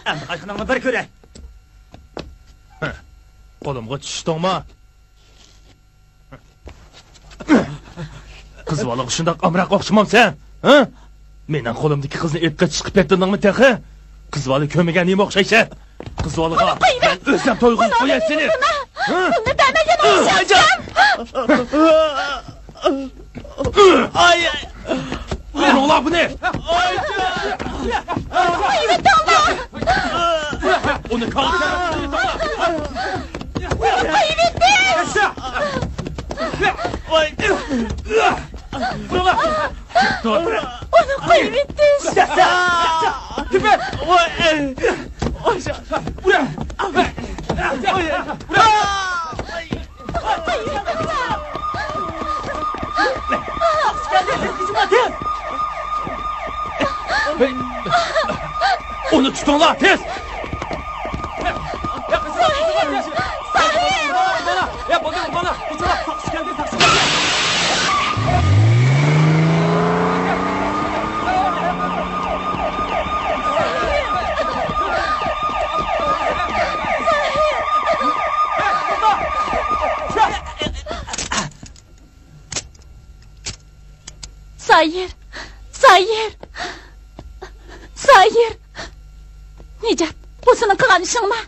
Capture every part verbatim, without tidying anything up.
Endi qaytqaningni bir ko'ray. Qo'limga tushdingmi? Qiz bola shundoq amroq o'xshamamsan, ha? Mening qo'limdagi qizni etga chiqib ketdingmi texi? Qiz bola ko'maganing o'xshaysa. Qiz bolaga men o'zim to'y qilib qo'yay seni. Buni danaga o'xshaysan. Ay ay. Ola bu ne? Qo'yib Allah. Onu kaldır. Qo'yib etti. Vay. Bırak. Onu qo'yib etti. Tübe. Vay. Aşağı. Bırak. Vay. Onu tutun la tez. Sahil. Bana. Ya bakın bana. Bu taraf taksi geldi taksi geldi. Sayır. Sayır. Sayır. Necat, bu senin kılgan işin mi?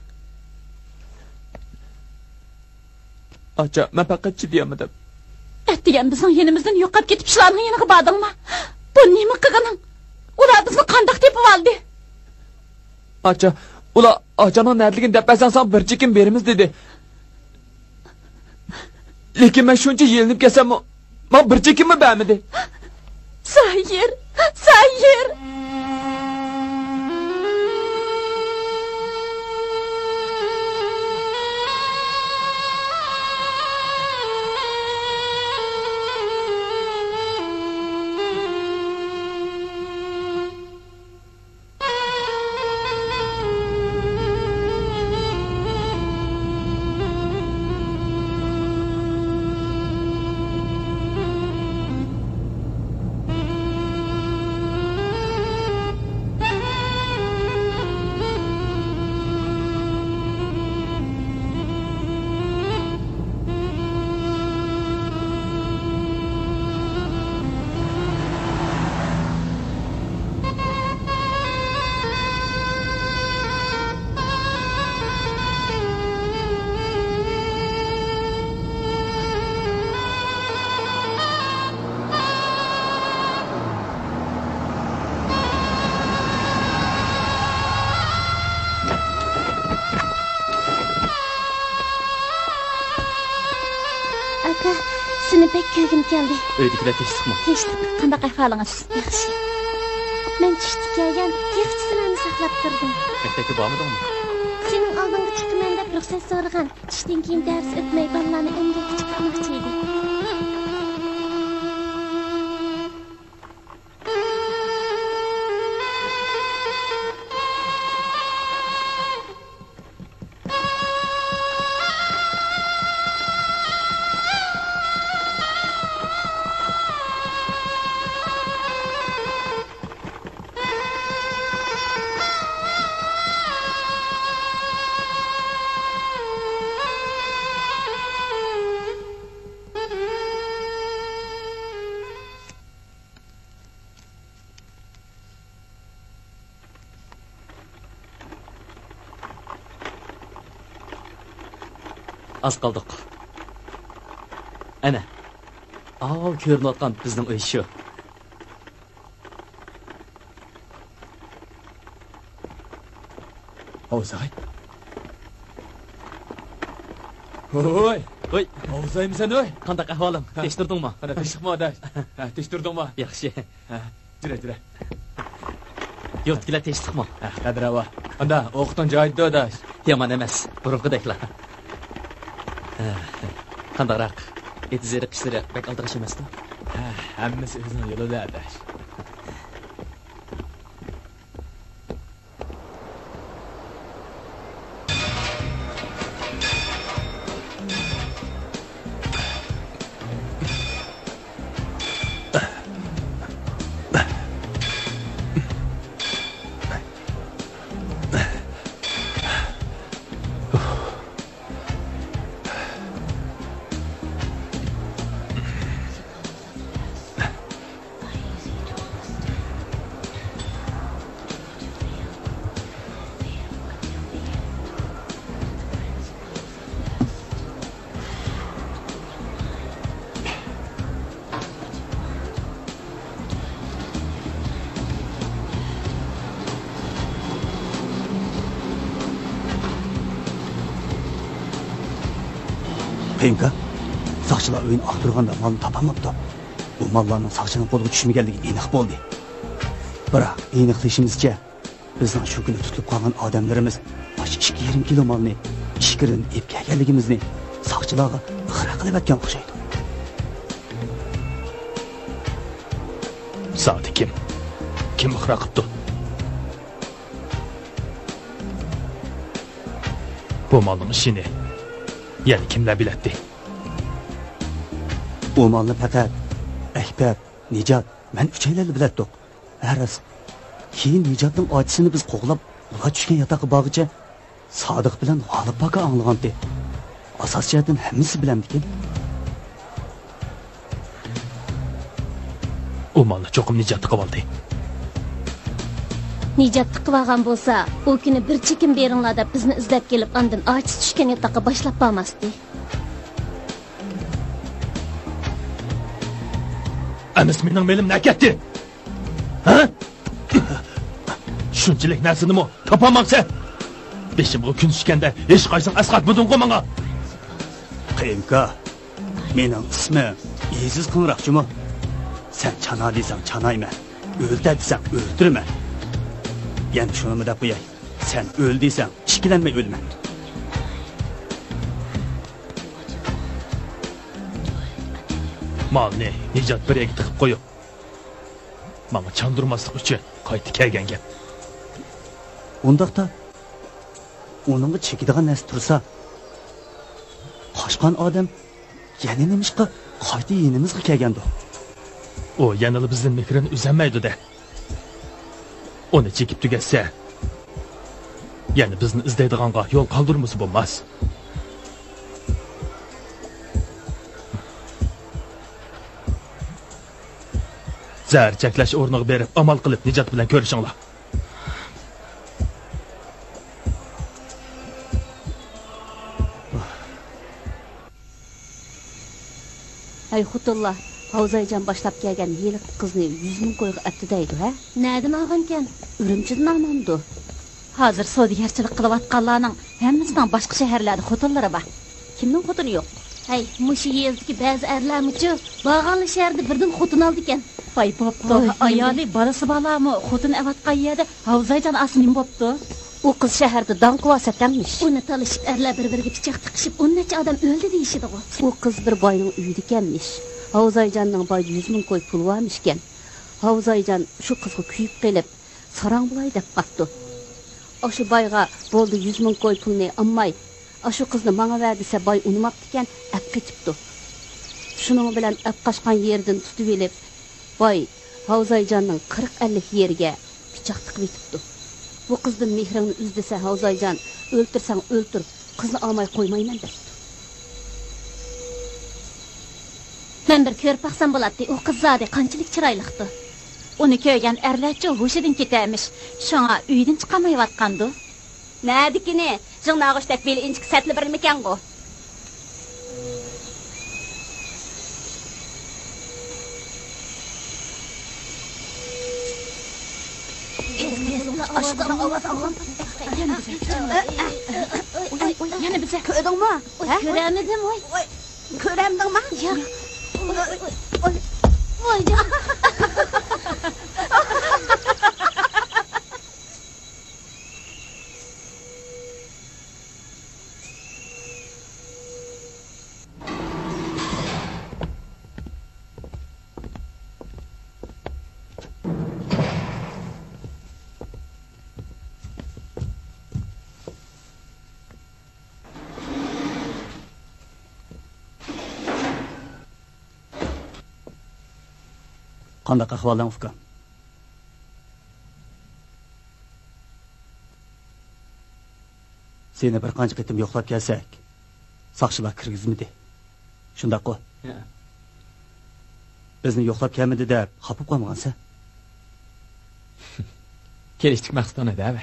Acha, ben paketçi diyemedim. Ettigen bizim yenimizden yukarı gitip şılarının yanına bağdın mı? Bu ne mi kılganın? Ular bizni kandak tepip aldı. Acha, ula Aca'nın nerliğini depersen sana bir çekim verimiz dedi. Lekin ben şunca yelinip gelsem o, ben bir çekim mi beğenmedi? Sayır, sayır. Seni pek köygüm geldi. Öydekiler teştik mi? Teştik. Qanday ahvalınız? Yaxşı. Men tushdik kelgan texchilarni saqlab turdim. Maktabga bormadingmi? Sening oldinga chiqaman deb ruxsat so'ragan. Tushdan keyin dars o'tmay bolalarni emgakka chiqarmoqchi edi. Az qoldik. Ana. Av ko'rinayotgan bizning uy shu. Ovzay. Oy. Oy, Ovzaymisan oy? qanday ahvoling? Tekshtirdingmi? Ana tekshirma adash. Ha, tekshirdingmi? Yaxshi. Ha, jira jira. Yurtkilar tekshtirdingmi? Ha, qadrava. Anda o'qitgan joyida adash. Yomon emas, burunqideklar. Qandayroq? Etizeri qishlari bek aldirash emasdi? Ha, hammasi o'zining yo'lida adash. Qiyimka, saqchilar o'yin aqtirganda malni topamabdi. Bu mallarning saqchining qo'liga tushmaganligi aniq bo'ldi. Biroq aniqlashimizcha, bizning shu kuni tutilib qolgan odamlarimiz ikki yarim kilo malni ishkirin ep kelganligimizni saqchilarga ixro qilib aytgan o'xshaydi. Saati kim? Kim ixro qildi? Bu malning ishini yana kimlar biladi? Bu malni faqat Ahbab, Nijat, men uchaylar bilatdik. Haras. Keyin Nijatning otisini biz qo'g'lab, ular tushgan yotoqqa borgicha Sodiq bilan G'olib aka anglagandi. Asos jihatdan hammasi bilamdikin. U malni cho'qim Nijatga qildi. Nijatni qilgan bo'lsa, u kuni bir chekim beringlar deb bizni izlab kelib, ondan ojiz tushgan yotoqqa boshlab bormasdi. Amis mening melim nakatdi. Ha? Shunchalik narsanimi topamaqsa? Beshimga kun tushganda hech qaysing asqat budun qo'manga. Qiyimka, mening ismim Aziz Qinroqchimi? Sen chana desang chanayman, o'ldir desang o'ldirman. Yana shuni deb qo'yay. Sen o'l desang, ishkilanmay o'lma. Malni Nijat biriga tiqib qo'yib, menga chandurmaslik uchun qayta kelgan gap. Undaqda uningga chekadigan narsa tursa, qochgan odam yana nimishqa qayta yenimizga kelgandi. O yanılı bizden mekrini üzənməydi də. Onu çekip tügətsə, yani bizni izləydiğanğa yol qaldırması bulmaz. Zər çəkləş ornuq berib, amal qılıb Nicat bilən görüşünlə. Ay Xutullah, Havzaycan başlap kelgan yeli qizni yuz ming qo'yga atdi deydi, ha? Nereden algankan? Ürümchiden almamdı. Hozir savdogarchilik qilayotganlarning hammasining boshqa shaharlarda xotinlari bor. Kimning xotini yo'q? Hay, mushu yezdagi ba'zi erlarmichi bag'anli shaharda birdan xotin oldi ekan. Voy bo'pti, ayoli bolasi bolami xotin avatgan yerda Havzaycan asmin bo'pti. U qiz shaharda don qivosatanmish. Uni talishib erlar bir-biriga pichoq tiqishib, o'n necha odam o'ldi deyishdi. U qiz bir boyning uyida ekanmish. Havzaycanның boyda yuz ming qo'y puli varmışken, Havzaycan shu qizga kuyib qelib, sarang bulay deb qapti. Oşu boyga bo'ldi yuz ming qo'y pulni ammay, oşu qizni menga ver desa boy unumapti ekan, ap ketibdi. Shuning bilan ap qaçqan yerdan tutib elib, boy Havzaycanның qirq ellik yeriga pichoq tiqib etibdi. Bu qizdan mehrini uz desa Havzaycan, o'ltirsang o'ltir, qizni olmay qo'ymayman deb. Men bir ko'rib baqsam bo'ladi, u qiz zodi qanchalik chiroyliqdi. Uni ko'rgan erlarcha hushidan ketarmish. Shunga uydan chiqamayotgandi. Nadikini, jing'nag'ishdak bel inchik satli bir mekan-ku. Aşkına ovoz olgan. Yana bize ko'rdingmi? Ko'ramidim, voy. Ko'ramdingmi? Yo'q. Oy, oy, oy, can. Qandaq ahvoldan ukam? Seni bir qancha qitim yo'qlab kelsak, saqchilar kirgizmidi. Shundaq-ku? Bizni yo'qlab kelmadi deb xapib qolmagansa? Kelishdik maqsadona da-va.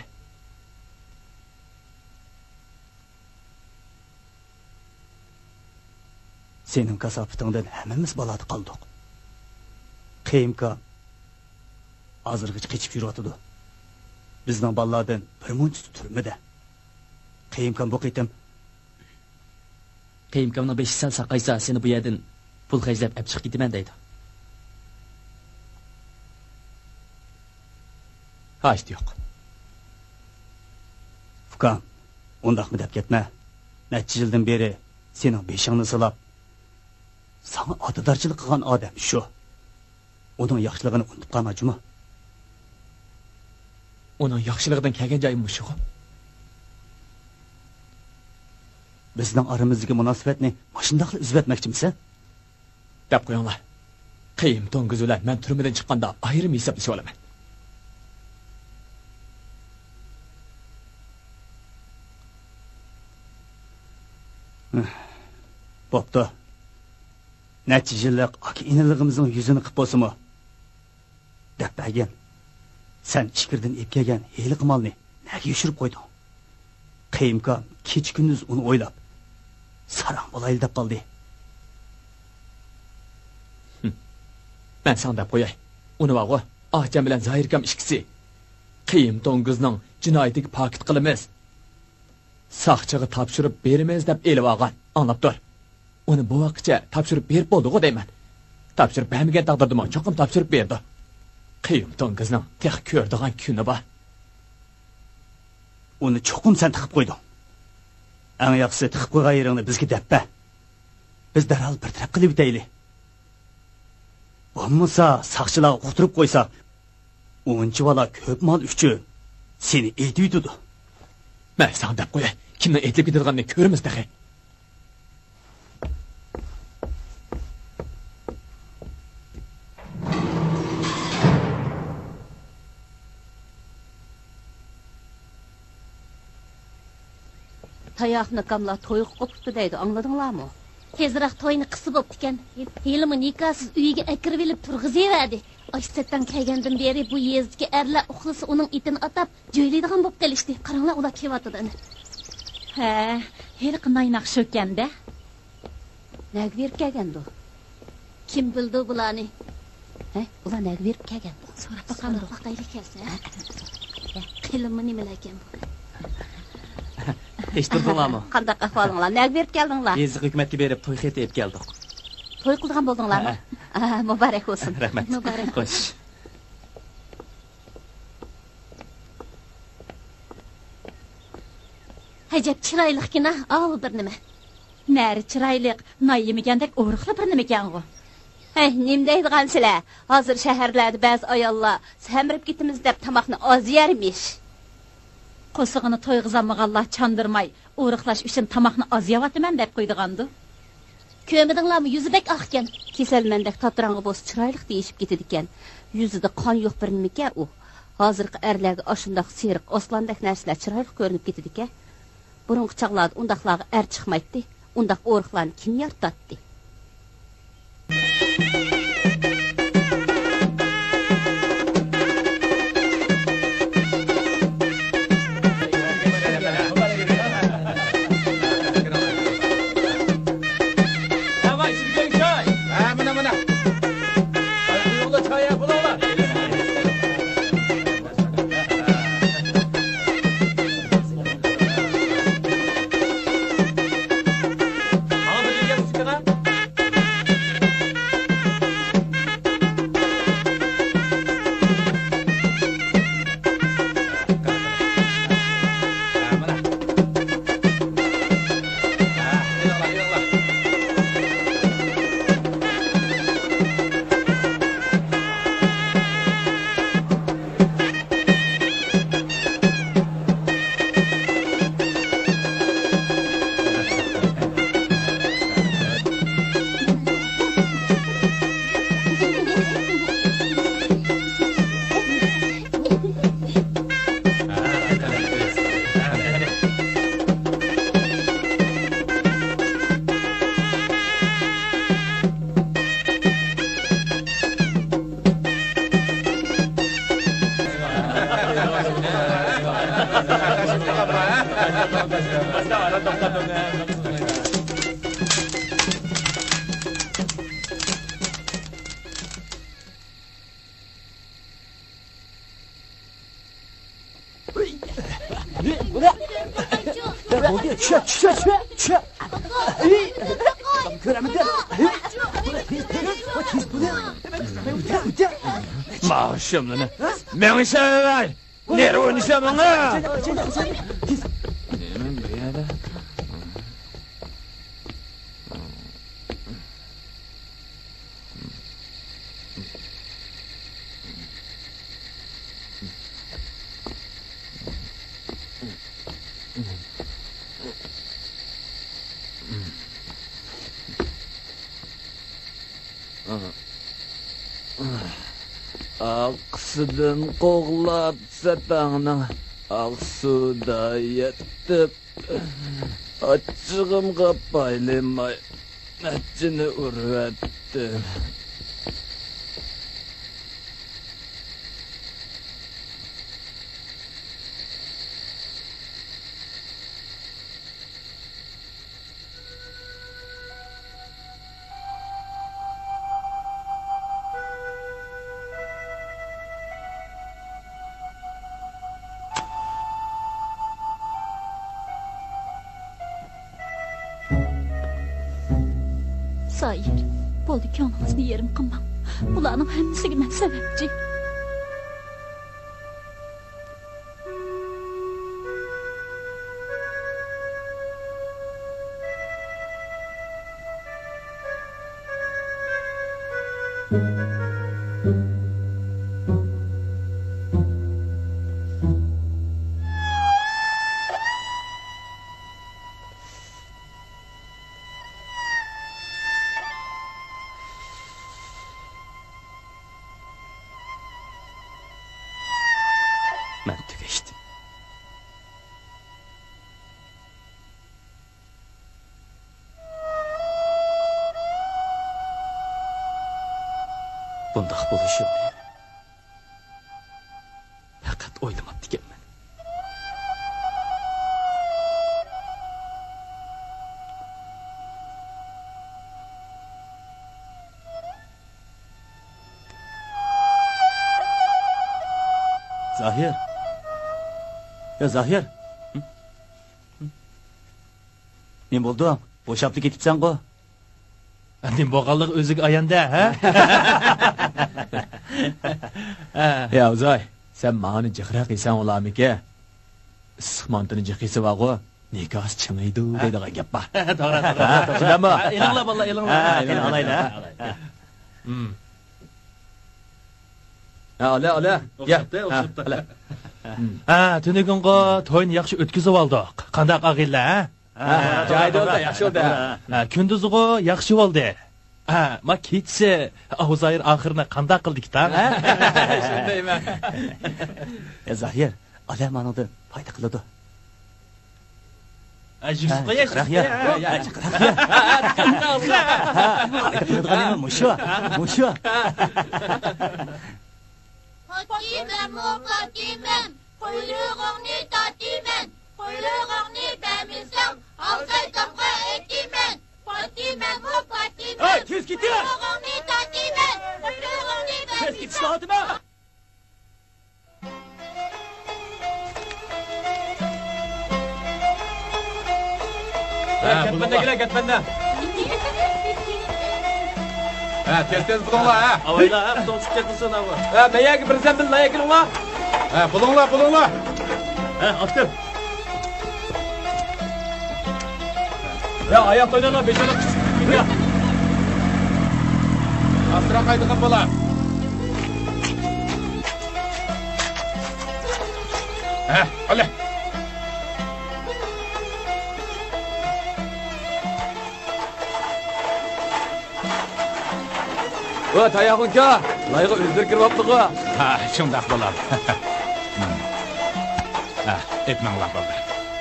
Sening kasofatingdan hammamiz balada qoldik. Qiyimka azirg'ich qechib yurotdi. Bizning balalardan bir muncha turmada. Qiyimka bu qitim Qiyimkamning beshi sal saqaysa, seni bu yerdan pul xajlab olib chiqib ketaman deydi. Hech yo'q. Ukam, undaqmi deb ketma. Necha yildan beri sening beshingni silab, sana otadarchilik qilgan odam shu. Uning yaxshiligini unutib qolma-juma. Uning yaxshiligidan kelgan joyim shu. Bizning aramizdagi munosabatni mashundaqli uzib etmoqchimisan? Deb qo'yinglar. Qiyim to'ngiz bilan men turmadan chiqqanda ayrim hisoblashib olaman. Bo'pti. Necha yillik aka iniligimizning yuzini qilib bo'lsa-mu? Deb bergan. Sen ichkirdan ep kelgan heli qimolni nega yushirib qo'yding? Qiyimka kech kunduz uni o'ylab sarang bo'layli deb qoldi. Men sana deb qo'yay. Uni vaqo, Ahjam bilan Zoirkam ikkisi Qiyim to'ngizning jinoyatiga paket qilamiz. Saqchiga topshirib beramiz deb elib olgan. Anlab tur. Uni bu vaqtcha topshirib berib bo'ldi-ku deyman. Topshirib bermagan taqdirda cho'qim topshirib berdi. Qiyim to'ngizning tex ko'rdigan kuni bor. Uni cho'qim sen tiqib qo'yding. Eng yaxshisi tiqib qo'ygan yeringni bizga debpa. Biz darhol bir taraf qilib bitayli. Bo'lmasa saqchilar o'qtirib qo'ysa, o'nchi bola ko'p mol uchun seni etib yutadi. Men sana deb qo'yay. Kimni etib ketadiganini ko'ramiz dahi. Tayoqni kamla to'y qo'pibdi deydi, angladinglarmi? Tezroq to'yni qisib bo'ptikan. Helimi nikahsiz uyiga akirib olib turg'izaverdi. Ashtatdan kelgandan beri bu yezdagi erlar uxlasa uning itini atab joylaydigan bo'lib qolishdi. Qaranglar, ular kelyapti. Ha, hali qanday naqsh o'kanda? Nega berib kelgandi? Kim bildi bularni? Ha, ular nega berib kelgandi? So'rab baqamdi. Vaqtayli kelsa. Qilimi nimalar ekan bu? Eshitdinglarmi? Qanday ahvolinglar? Nega berib keldinglar? Yezdi hukumatga berib to'y xeti olib keldik. To'y qilgan bo'ldinglarmi? Ha, muborak bo'lsin. Rahmat. Muborak. Xo'sh. Hajab chiroyliqkina, ov bir nima. Nari chiroyliq, noyimigandek o'riqli bir nima ekan u. Hey, nim deydigansizlar? Hozir shaharlarda ba'zi ayollar samirib ketimiz deb tamoqni oz yermish. Qo'sig'ini to'yg'izamag'anlar chandırmay, o'riqlash uchun tamoqni oz yeyapman deb qo'ydigandu. Ko'midinglarmi, yuzi bek oqgan. Kesalmandek tatrang'i bo'z chiroyliq deyishib ketdi ekan. Yuzida qon yo'q bir nima ekan u. Hozirgi erlarga ashundaq seriq, oslandek narsalar chiroyli ko'rinib ketdi ekan. Burungi chaqlarda undaqlarga er chiqmaydi. Undaq o'riqlarni kim yaratdi? Ko'ramidi. Maaşımını. Beni sever. Nere oynayacağım bana? Nemin bu yada? Aqsıdan qoğlab satağına Aqsuda yetip Açığımga baylimay Açını urvettim Sayır, bo'ldi ko'nglingizni yerim qilmang. Bularning hammasiga men sababchi. Ben tükeştim. Bundaq buluşu fakat oylamaptı ekanman. Zahir. Ya Zahir. Hı? Hı? Ne oldu? Boşaptı ketipsen ko. Annem boğallık özük ayanda ha? Ya Uzay, sen mağını cıqraq isan olamike. Sıxmantını cıqisi vaqo, nikahs çıngıydı deydiğe gap var. Doğru, doğru. Şuna mı? Elingla valla, elingla. Ha, seni alayla. Hmm. Ha, ala, ala. Gel. O'xshabdi, o'xshabdi. Ha, tunigunga to'yni yaxshi o'tkazib oldik. Qanday aqilla, ha? Ha, joyda oldu, yaxshi oldu. Ha, kunduziga yaxshi oldi. Ha, ma ketsa, Ahuzayir oxirini qanday qildik ta, ha? Shundayman. Ya Zahir, adam anıdı fayda kılıdı. Ha, yusuf qo'yash. Cıqraq ya. Ya, cıqraq ya. Fayda kılıdıgan emi, muşu. Muşu. Fatimem o Fatimem, kuyruğunu tatimen, kuyruğunu bemisem, alsaytamga etimen. Fatimem o Fatimem, Hey, tez git ya. kuyruğunu tatimen, kuyruğunu Tez git bemisem. Fatıma. Ha, ketmende gele, ketmende. Ha, tez tez bulunla ha. Avayla, ha, bu tushib ketsin ava. Ha, meyagi birsem bil layık olunla. Ha, bulunla, bulunla. Ha, attım. Ya ayak oynana, beşene küçük. Ya. Astıra kaydıqın bola. Ha, öyle. O tayağın ka, layığı öldür kirvaptı ko. Ha, şundaq bo'ladi. Ha, etmanglar bo'ldi.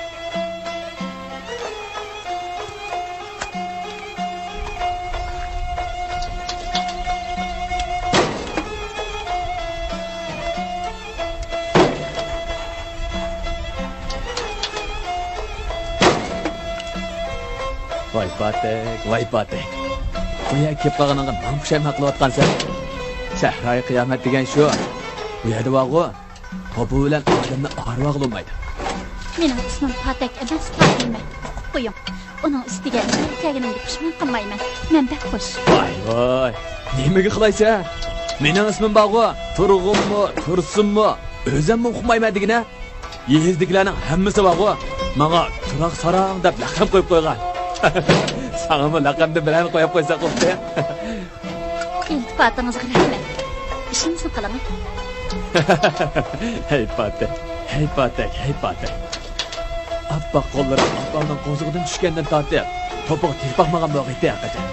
Vay patek, vay patek. Bu yer kep qağınanға nang puşayma qılып atqansan. Sahra-i qiyomat degan shu. Bu yerda vaqo, topu bilan odamni arvoq olmaydi. Mening ismim Patak emas, Fatima. Qo'ying. Onun üstüge kelganimga pushmon qilmayman. Men bak xush. Voy voy. Nimaga qilaysan? Mening ismim Bag'o. Turg'unmi, Tursunmi, o'zimmi uqmayman degina. Yezdiklaring hammasi Bag'o. Menga Turaq Sarang deb laqab qo'yib qo'ygan. Sanami laqabni bilan qo'yib qo'ysa qo'pti. İltifatınızga rahmet. İşinizni qiling. Hey Patek, hey Patek, hey Patek. Appak qo'llarim apamning qo'zig'idan tushgandan tortib, to'piq tepaqmagan bo'lg'iydi haqida.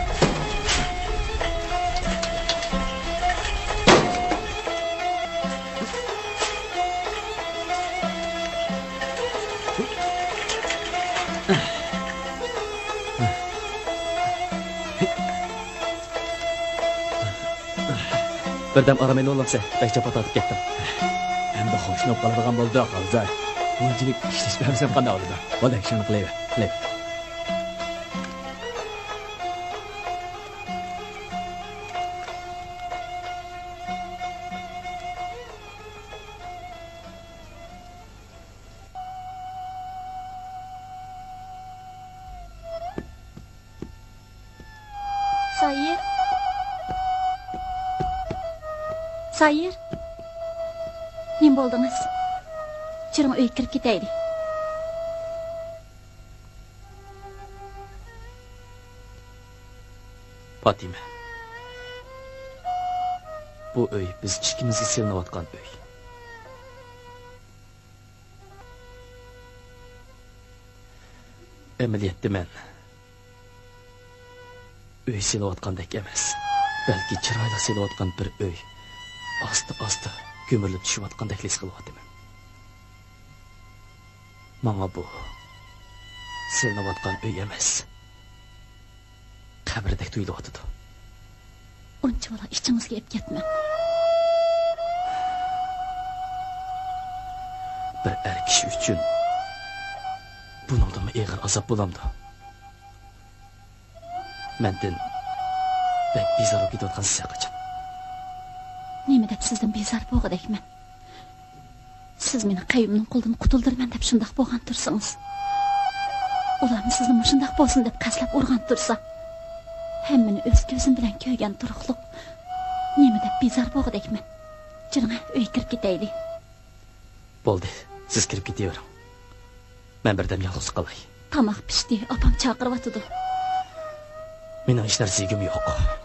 Birdam aramayni olamsa, bek chapa tortib ketdim. Endi xo'shnab qoladigan bo'ldi, Qalzay. Bunchalik ishlashmasam qanday bo'ladi? Bo'lak, shuni qilayver, qilayver. Sayir. Sayir. Nim bo'ldingiz? Chiring uyga kirib ketaylik. Fatima. Bu uy biz ikkimizga selinayotgan uy. Amaliyotda men uy selayotgandek emas, balki chiroyli selayotgan bir uy. Asta-asta ko'mirilib tushayotgandek his qilyapman. Menga bu selinayotgan uy emas, qabrdek tuyulyapti. Uncha bola ichingizga ep ketma. Bir er kishi uchun buningdan og'ir azob bo'lamdi. Mendan bek bezor bo'lib ketayotgan siz qachon? Nima deb sizdan bezor bo'lgandekman? Siz meni qayyumning qo'lidan qutuldirman deb shundoq bo'lgan tursangiz. Ularni sizni shundoq bo'lsin deb qaslab urgan tursa, hammani o'z ko'zim bilan ko'rgan turuqliq. Nima deb bezor bo'lgandekman? Jiring, uyga kirib ketaylik. Bo'ldi, siz kirib ketavering. Men birdam yolg'iz qolay. Tomoq pishdi, opam chaqiryotdi. Mening hech narsagim yo'q.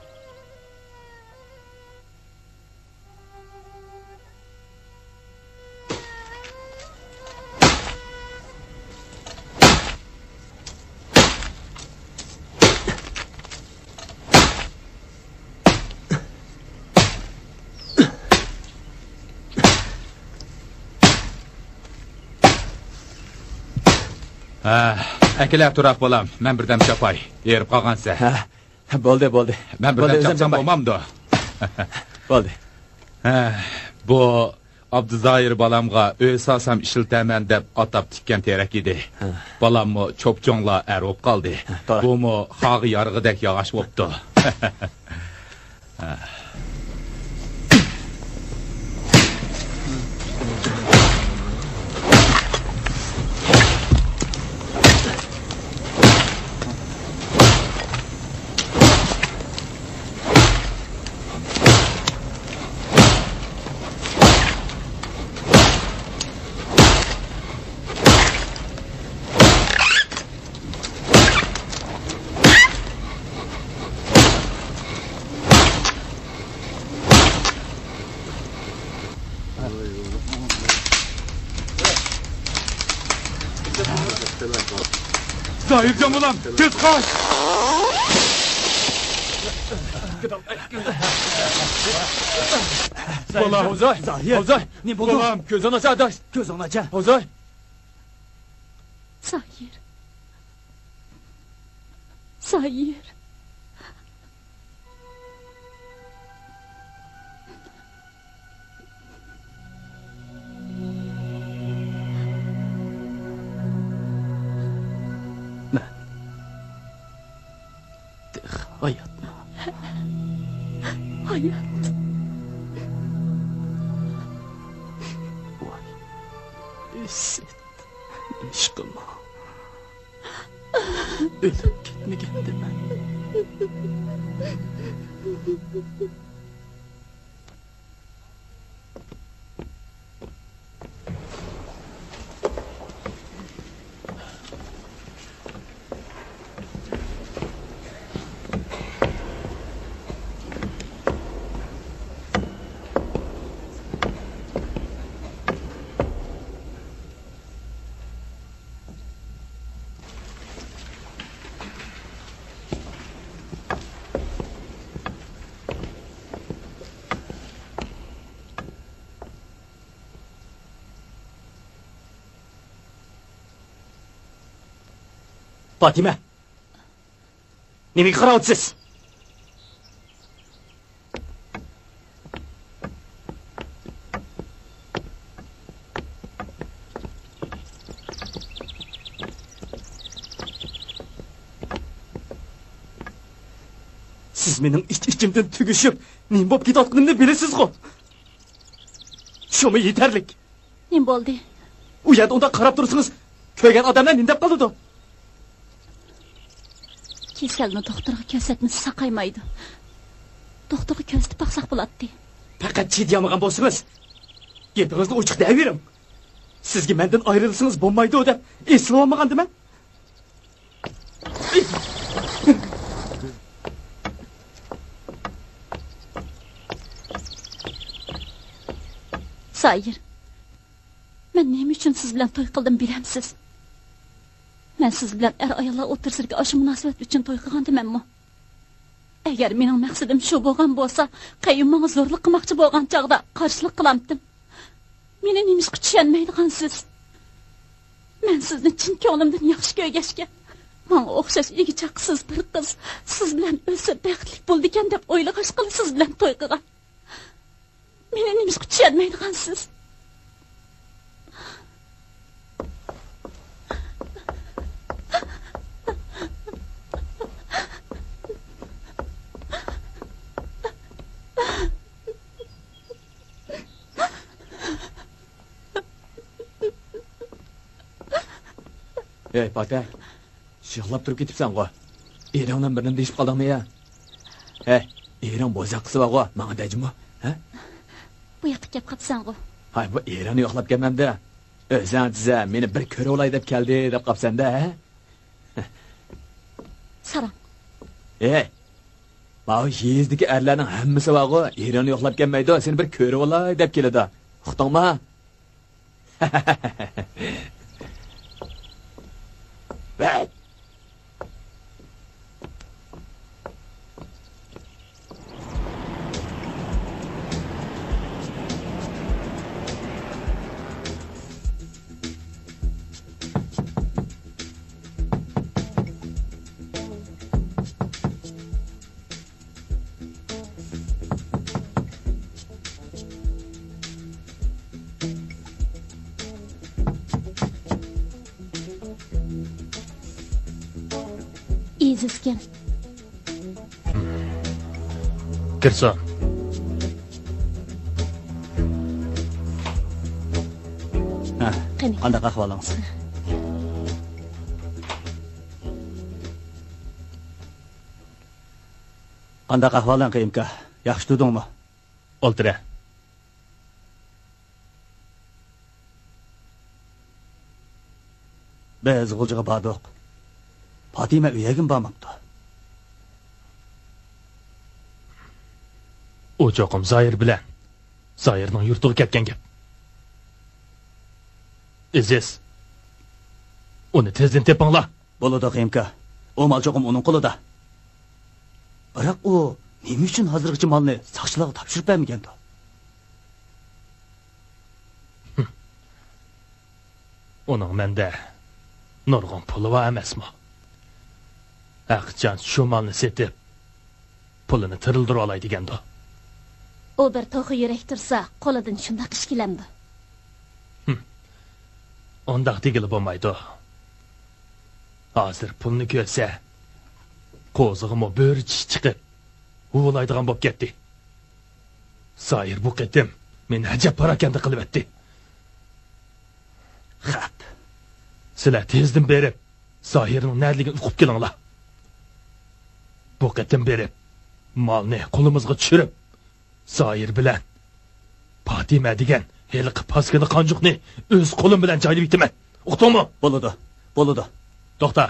Ha, akilab turaq bolam. Men birdam chapay. Yerib qolgansa. Ha, bo'ldi, bo'ldi. Men birdam chapsam bo'lmamdi. Bo'ldi. Ha, bu Abduzoir balamga o'sasam ishiltaman deb atab tikkan terak edi. Balammo cho'pchonglar arib qoldi. Bumi xog'i yarg'idek yog'ash bo'pti. Zahircan ulan, tez kaç! Bola, Hozay! Hozay! Ne buldu? Bolam, gözün aç, adaş! Gözün aç. Hozay! Sayir. Sayir. Hayatma. Hayat. Vay. Esset. Ishqim. O'lib ketmagandiman. Fatime. Nimaga qarayapsiz? Siz mening ich-ichimdan tugishib, nima bo'lib ketayotganimni bilasiz-ku. Shumi yetarlik. Nima bo'ldi? U yerda unda qarab tursangiz, ko'rgan odamlar nima deb qoladi? Kesalni doktorga ko'rsatmasa saqaymaydi. Doktorga ko'rsatib baqsaq bo'ladi. Faqat chidayolmagan bo'lsangiz, gapingizni ochiq deyavering. Sizga mendan ayrilsangiz bo'lmaydi deb eslab olmagandim-a? Sayır. Men nima uchun siz bilan to'y qildim bilamsiz? Men siz bilan er ayollar o'tirsirga aşı munosabat uchun to'y qilgandim-mi? Agar mening maqsadim shu bo'lgan bo'lsa, qayyumga zo'rlik qilmoqchi bo'lgan chaqda qarshilik qilamdim. Meni nimishga tushunmaydigansiz. Men sizni chin ko'nglimdan yaxshi ko'rgashga, menga o'xshash egichaqsiz bir qiz siz bilan o'lsa baxtli bo'ldi ekan deb o'ylagash qilib siz bilan to'y qilgan. Meni nimishga tushunmaydigansiz. Ey Fatih, yig'lab turib ketibsan-ku. Eringdan birini deyishib qoldingmi ya? Hey, ering bo'zaq qilsa va menga dejmi? Ha? Bu yoqqa kelib qapsan-ku. Hay, bu eringni yo'qlab kelmanda. O'zing siza meni bir ko'ra olay deb keldi deb qapsan-da, ha? Saram. Ey, bu yezdagi erlarning hammasi va eringni yo'qlab kelmaydi, seni bir ko'ra olay deb keladi. Uqdingmi? Bak. Sizken. Kirson. Ha, qanday ahvolingiz? Qanday ahvoling, Qiyimka? Yaxshi turdingmi? O'ltira. Biz g'uljiga bordik. Fatima uyagim bormabdi. O joqim Zoir bilan Zoirning yurtiga ketgan gap. Aziz. Uni tezdan tepinglar. Bo'ladi, Qiyimka. O mol joqim uning qo'lida. Biroq u nima uchun hozirgacha molni soqchilarga topshirib bermagandi? Uning menda nurg'un puli va emasmi? Aqchan shu molni setib, pulini tirildirib olay degandi. O bir to'g'ri yurak tursa, qo'lidan shunday ish kelandi. Ondaq degili bo'lmaydi. Hozir pulni ko'rsa, qo'zig'im bo'ri chiqib, uvolaydigan bo'lib ketdi. Zoir bu qitim meni ajab parakanda qilib etdi. Xap. Sizlar tezdan berib, Zohirning nədligini uqib kelinglar. Bu qatim berib, malni qo'limizga tushirib, Zohir bilan Fatima degan heliqi paskini qanjuqni o'z qo'lim bilan joylab yetaman. Uqdingmi? Bo'ladi. Bo'ladi. To'xta.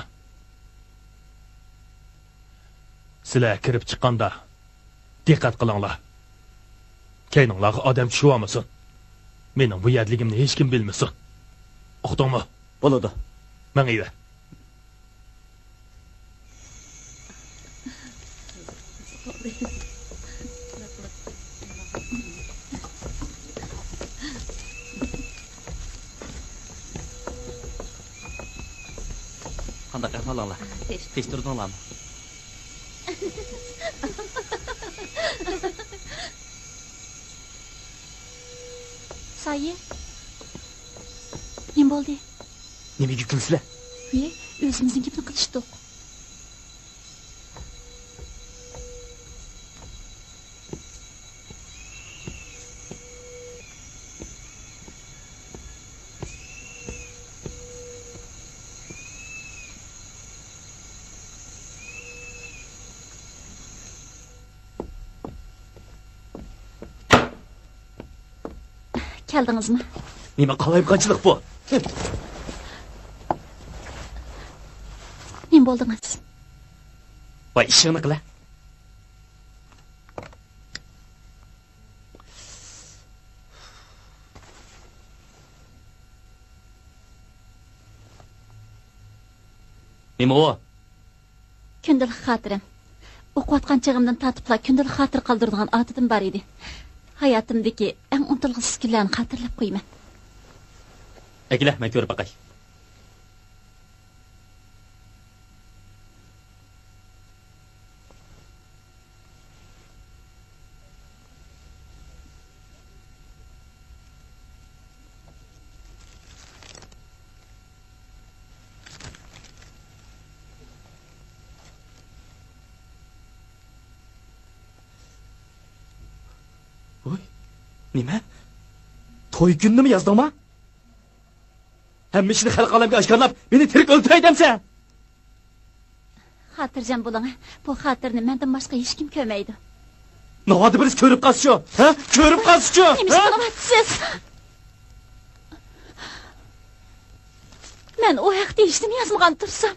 Sizlar kirib chiqqanda diqqat qilinglar. Keyninglarga odam tushib olmasin. Mening bu yerligimni hech kim bilmasin. Uqdingmi? Bo'ladi. Menga Qanday ahvolinglar? Tekshirdinglarmi? Sayi. Nima bo'ldi? Nimaga kulsizlar? Uy, o'zimizning gapni qilishdik. Keldingizmi? Nima qalayibqanchilik bu? Nima bo'ldingiz? Voy, ishingni qila. Nima o? Kundalik xotirim. O'qiyotgan chig'imdan tatibla kundalik xotir qoldiradigan odatim bor edi. Hayotimdagi eng unutilg'isiz kunlarni xotirlab qo'yaman. Akila, men ko'rib baqay. Nima? To'y kunini yozdingmi? Hamma ishni xalq olamga oshkorlab, meni tirik o'ltiray demsan. Xotirjam bo'ling. Bu xotirni mendan boshqa hech kim ko'rmaydi. Navodi biz ko'rib qolsiz-ku, ha? Ko'rib qolsiz-ku. Nima qilyapsiz? Men u haqda hech nima yozmagan tursam.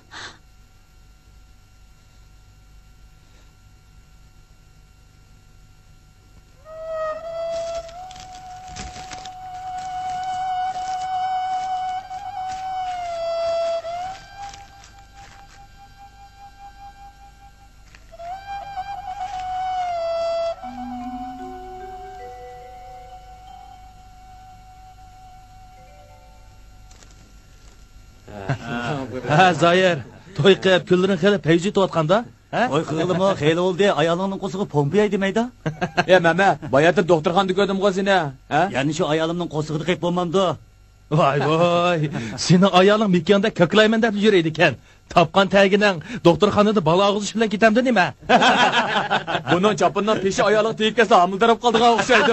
Ha, Zohir, to'y qilib, kunlaring qilib payji to'tganda, ha? To'y qilg'ilimi, xeyli bo'ldi, ayolingning qo'sig'i pompiyay demaydi. Ya, mama, boyatda doktorxonada ko'rdim-ku seni, ha? Ya'ni shu ayolimning qo'sig'ida qilib bo'lmamdi. Voy, voy. Sening ayoling mekanda ko'klayman deb yuraydi ekan. Topgan tagining doktorxonada bola og'izish bilan ketamdi nima? Buning chopindan peshi oyoqliq tekkasi homildirib qoldigan o'xshaydi.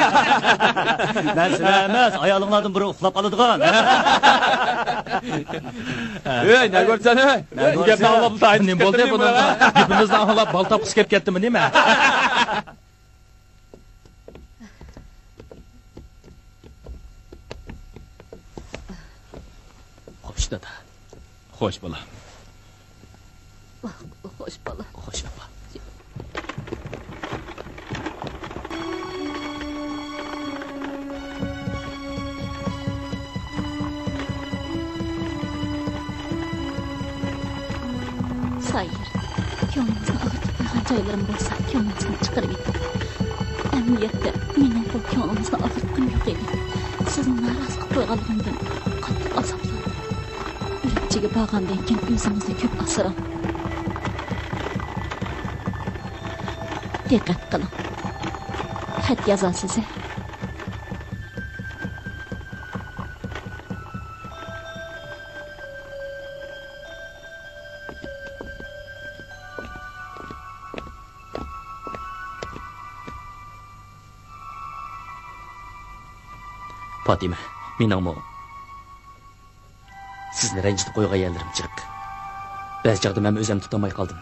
Narsa emas, ayolinglardan biri uxlab qoladigan. Ey, nima ko'rsan, ey? Gapni anglab tayinib Nima bo'ldi buni? Gapimizni anglab bal topqis kelib ketdimi nima? Xo'sh, dada. Xo'sh, bola. Xo'sh, bola. Xo'sh, apa. Sayır, ko'nglingizni og'irtib qo'ygan joylarim bo'lsa, ko'nglingizni chiqarib yeting. Amniyatda mening bu ko'nglingizni og'irtqim yo'q edi. Sizni narozi qilib qo'yganligimdan qattiq azoblandim. Urumchiga borgandan keyin o'zingizni ko'p asrang. Diqqat qiling. Xat yozasiz. Fatima, meningmi sizni ranjitib qo'ygan yerlarim jiq. Bəzi çağda mən özüm tutamay qaldım.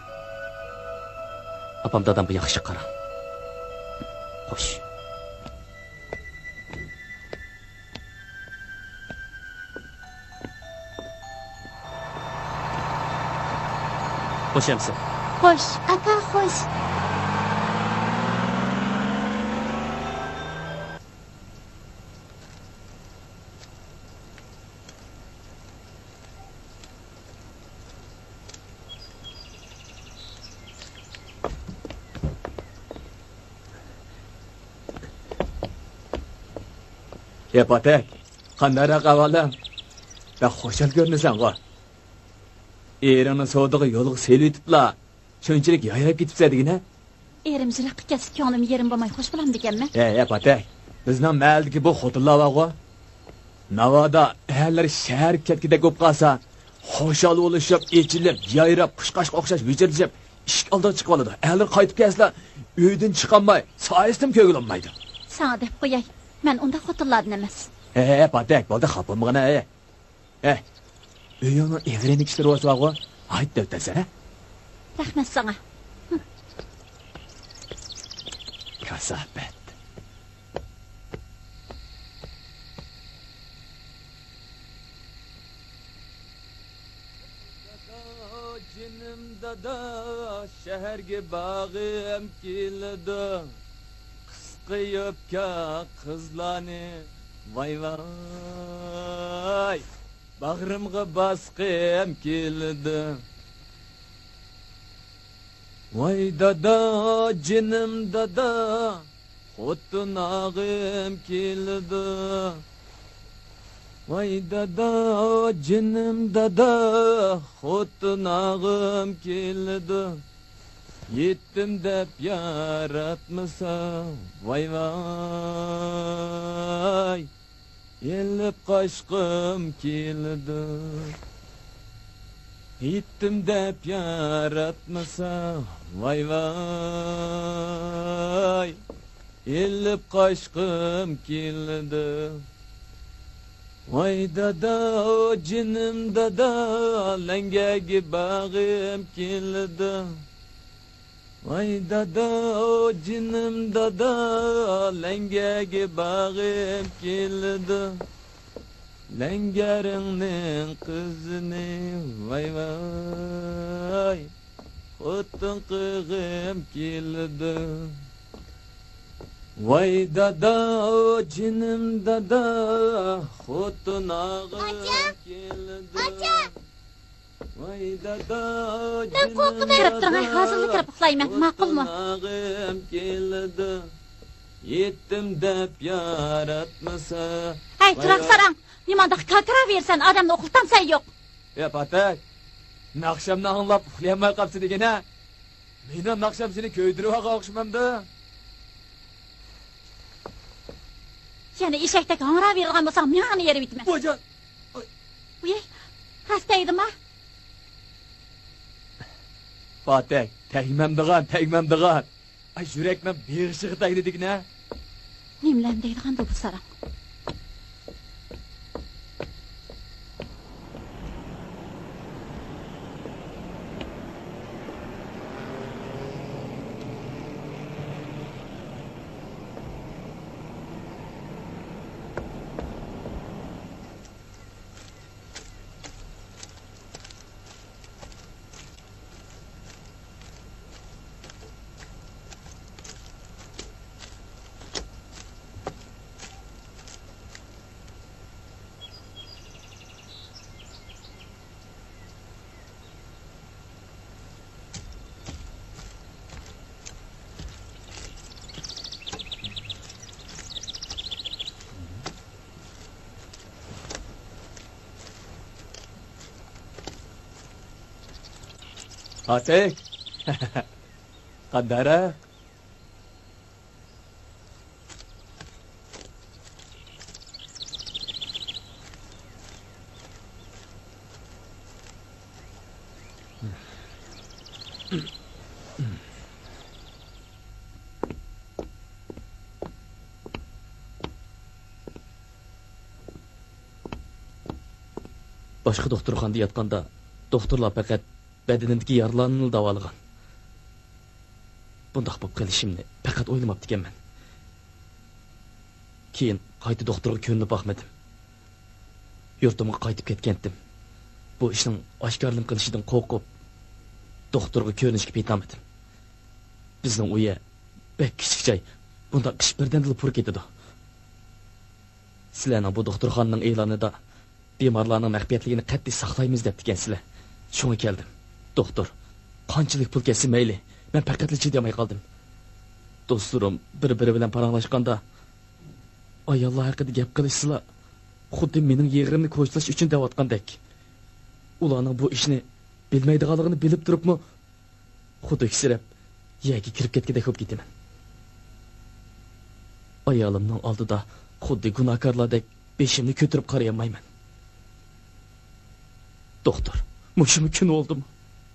Apam dadam bu yaxşı qara. Xoş. Xoş əmsi. Xoş, aka xoş. Ya Patek, qandara qavalam. Ben xoşal görünüsən qa. Eranın soğuduğu yoluğu seli itipla. Şönçilik yayrap gitipsə digine. Erim jıraqqa kesip ko'nglim yerim bo'lmay xo'sh bo'lam deganmi? Ya ya Patek, bizning mahaldagi bu xotinlar var. Navada eğerler şehir ketkide ko'p qalsa, xoşal oluşup, echilib, yayrab, qushqashqa o'xshash vijirilib, ishik oldiga chiqib oladi. Eğerler qaytib kelsa, uydan chiqolmay, soyistim ko'ngilolmaydi. Sana deb qo'yay. Men unda xotinlardan emas. He he Patek, bo'ldi xapamag'ana he. He. Uyingni egrinik ishlar o'sag'o, ayt deb desana. Rahmat sana. Kasabet. Cinim dada şehirge bağım kilidi. Kıskıyıp ka kızlani vay vay. Bağrımga baskım kilidi. Vay dada cinim dada Xotun ağım kilidi. Vay dada cinim dada Xotun ağım kilidi. Yettim dep yaratmasa vay vay. Yelip kaşkım kilidi. Yettim dep yaratmasa vay vay. Yelip kaşkım kilidi. Vay dada cinim dada lengegi bağım kilidi. Vay dada cinim dada lengegi bağım kilidi. Lengerinin kızını vay vay. Xotun kığım kilidi. Vay dada cinim dada Xotun ağım kilidi. Vay dada cinim dada Kirib turg'ay, hozirlik kirib uxlayman, ma'qulmi? Ağım kilidi. Yettim dep yaratmasa. Hey, turak sarang. Nimanda kakara versen adamni o'qiltamsan yo'q. Ya Patek, naqshamni anglab uxlayolmay qolibsi degana. Meni naqsham seni ko'ydirib o'xshamamda. Yana eshakdek hong'ira verilgan bo'lsam, meni yerib bitmas. Bo'jon. Uy, hasta edimmi? Patek, tegmam digan, tegmam digan. Ay yurakman beg'ishig'i tegdi degana. Nimlan deydigan bu sarang. Patek. Qandara. Boshqa doktorxonada yotganda doktorlar faqat Bedenindeki yaralarını davalagan. Bundaq bo'lib qilishimni faqat o'ylamabdi ekanman. Keyin qayta doktorga ko'nib boqmadim. Yurtimga qaytib ketgandim. Bu ishning oshkorlik qilishidan qo'rqib, doktorga ko'rinishga betamadim. Bizning uya bek kichik joy. Bundaq ish birdan-bir pur ketadi. Sizlarning bu doktorxonaning e'lonida bemorlarning maxfiyatligini qat'iy saqlaymiz deb dekansizlar. Shunga keldim. Doktor, qanchalik pul ketsa mayli, men faqat chidamay qoldim. Do'stlarim bir-biri bilan paranglashganda ayollar haqida gap qilishsizlar, xuddi mening yig'rimni ko'rsatish uchun deyotgandek. Ularning bu ishni bilmaydiganligini bilib turibmi, xuddi kisirab yerga kirib ketgandek bo'lib ketaman. Ayolimning oldida xuddi gunohkorlardek beshimni ko'tarib qarayolmayman. Doktor, mushumi kun oldimi?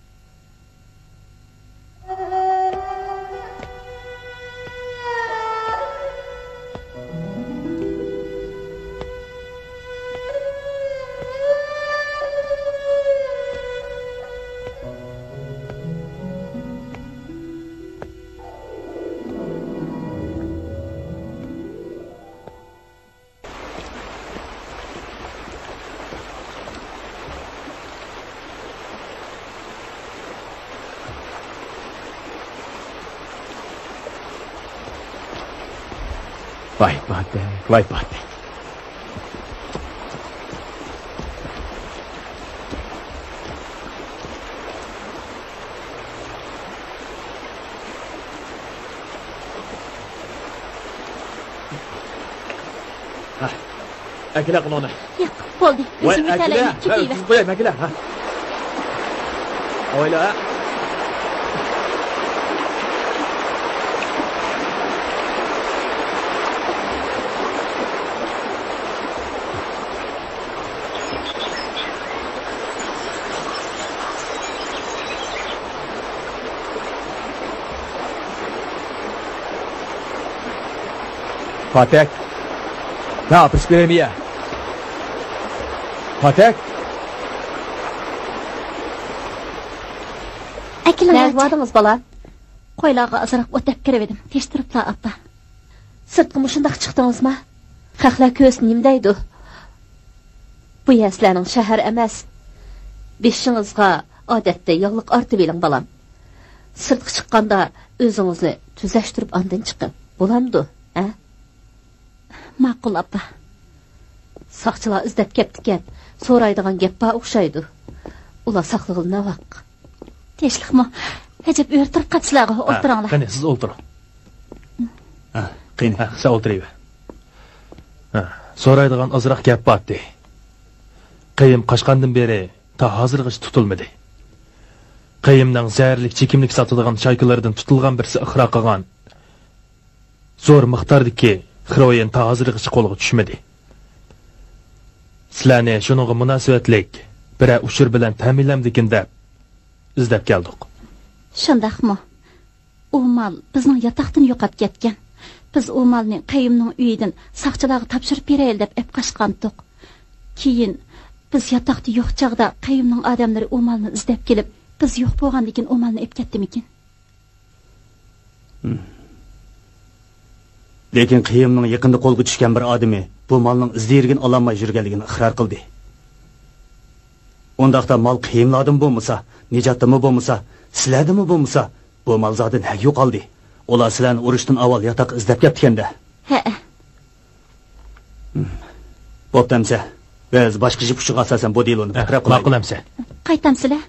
Vay Batek, vay Batek. Ha, akila qilona. Yo'q, bo'ldi. O'zim yetalayman, ketayver. Qo'yay, akila, ha. Oyla. Patek. Ne yapış veremiye? Patek. Akil nervadınız bala? Qo'ylarga azroq o'tib kirib edim. Teshtiriblar appa. Sirtqa mushundaq chiqdingizmi? Xalqlar ko'z nimdaydi? Bu yaslarning shahar emas. Beshingizga odatda yog'liq ortib eling balam. Sirtqa chiqqanda o'zingizni tuzashtirib ondan chiqing. Bo'lamdi, ha? Ma'qul appa. Saqchilar izlab ketdikan, so'raydigan gap bor o'xshaydi. Ular saqlig'ini vaq. Tinchlikmi? Hajab o'rtirib qatishlarga o'tiringlar. Qani, siz o'tiring. Ha, qani, ha, siz o'tiring. Ha, so'raydigan ozroq gap bordi. Qayim qashqandan beri ta hozirgacha tutilmadi. Qayimning zaharlik chekimlik sotadigan shaykalardan tutilgan birsi ixro qilgan. Zo'r miqdordagi Xroyen ta hozirgacha qo'lga tushmadi. Sizlarni shuningga munosabatlik bir ushur bilan ta'minlamdikin deb izlab keldik. Shundaqmi? U mal bizning yotoqdan yo'qab ketgan. Biz u malni qayimning uyidan saqchilarga topshirib beraylik deb ep qashqandik. Keyin biz yotoqda yo'q chaqda qayimning odamlari u malni izlab kelib, biz yo'q bo'lgandan keyin u malni ep ketdimikin? Hmm. Lekin Qiyimning yaqinda qo'lga tushgan bir odami bu malning izlayirgin ololmay yurganligini iqror qildi. Undaqda mal Qiyimlardan bo'lmasa, Nijotdami bo'lmasa, sizlardami bo'lmasa, bu mal zodan haq yo'qoldi. Ular sizlarni urushdan avval yotoq izlab ketganda. Ha. Bo'ptamsa, biz boshqa ish uchun asosan bu deloni takror qilamiz. Ma'qulamsa. Qaytamsizlar?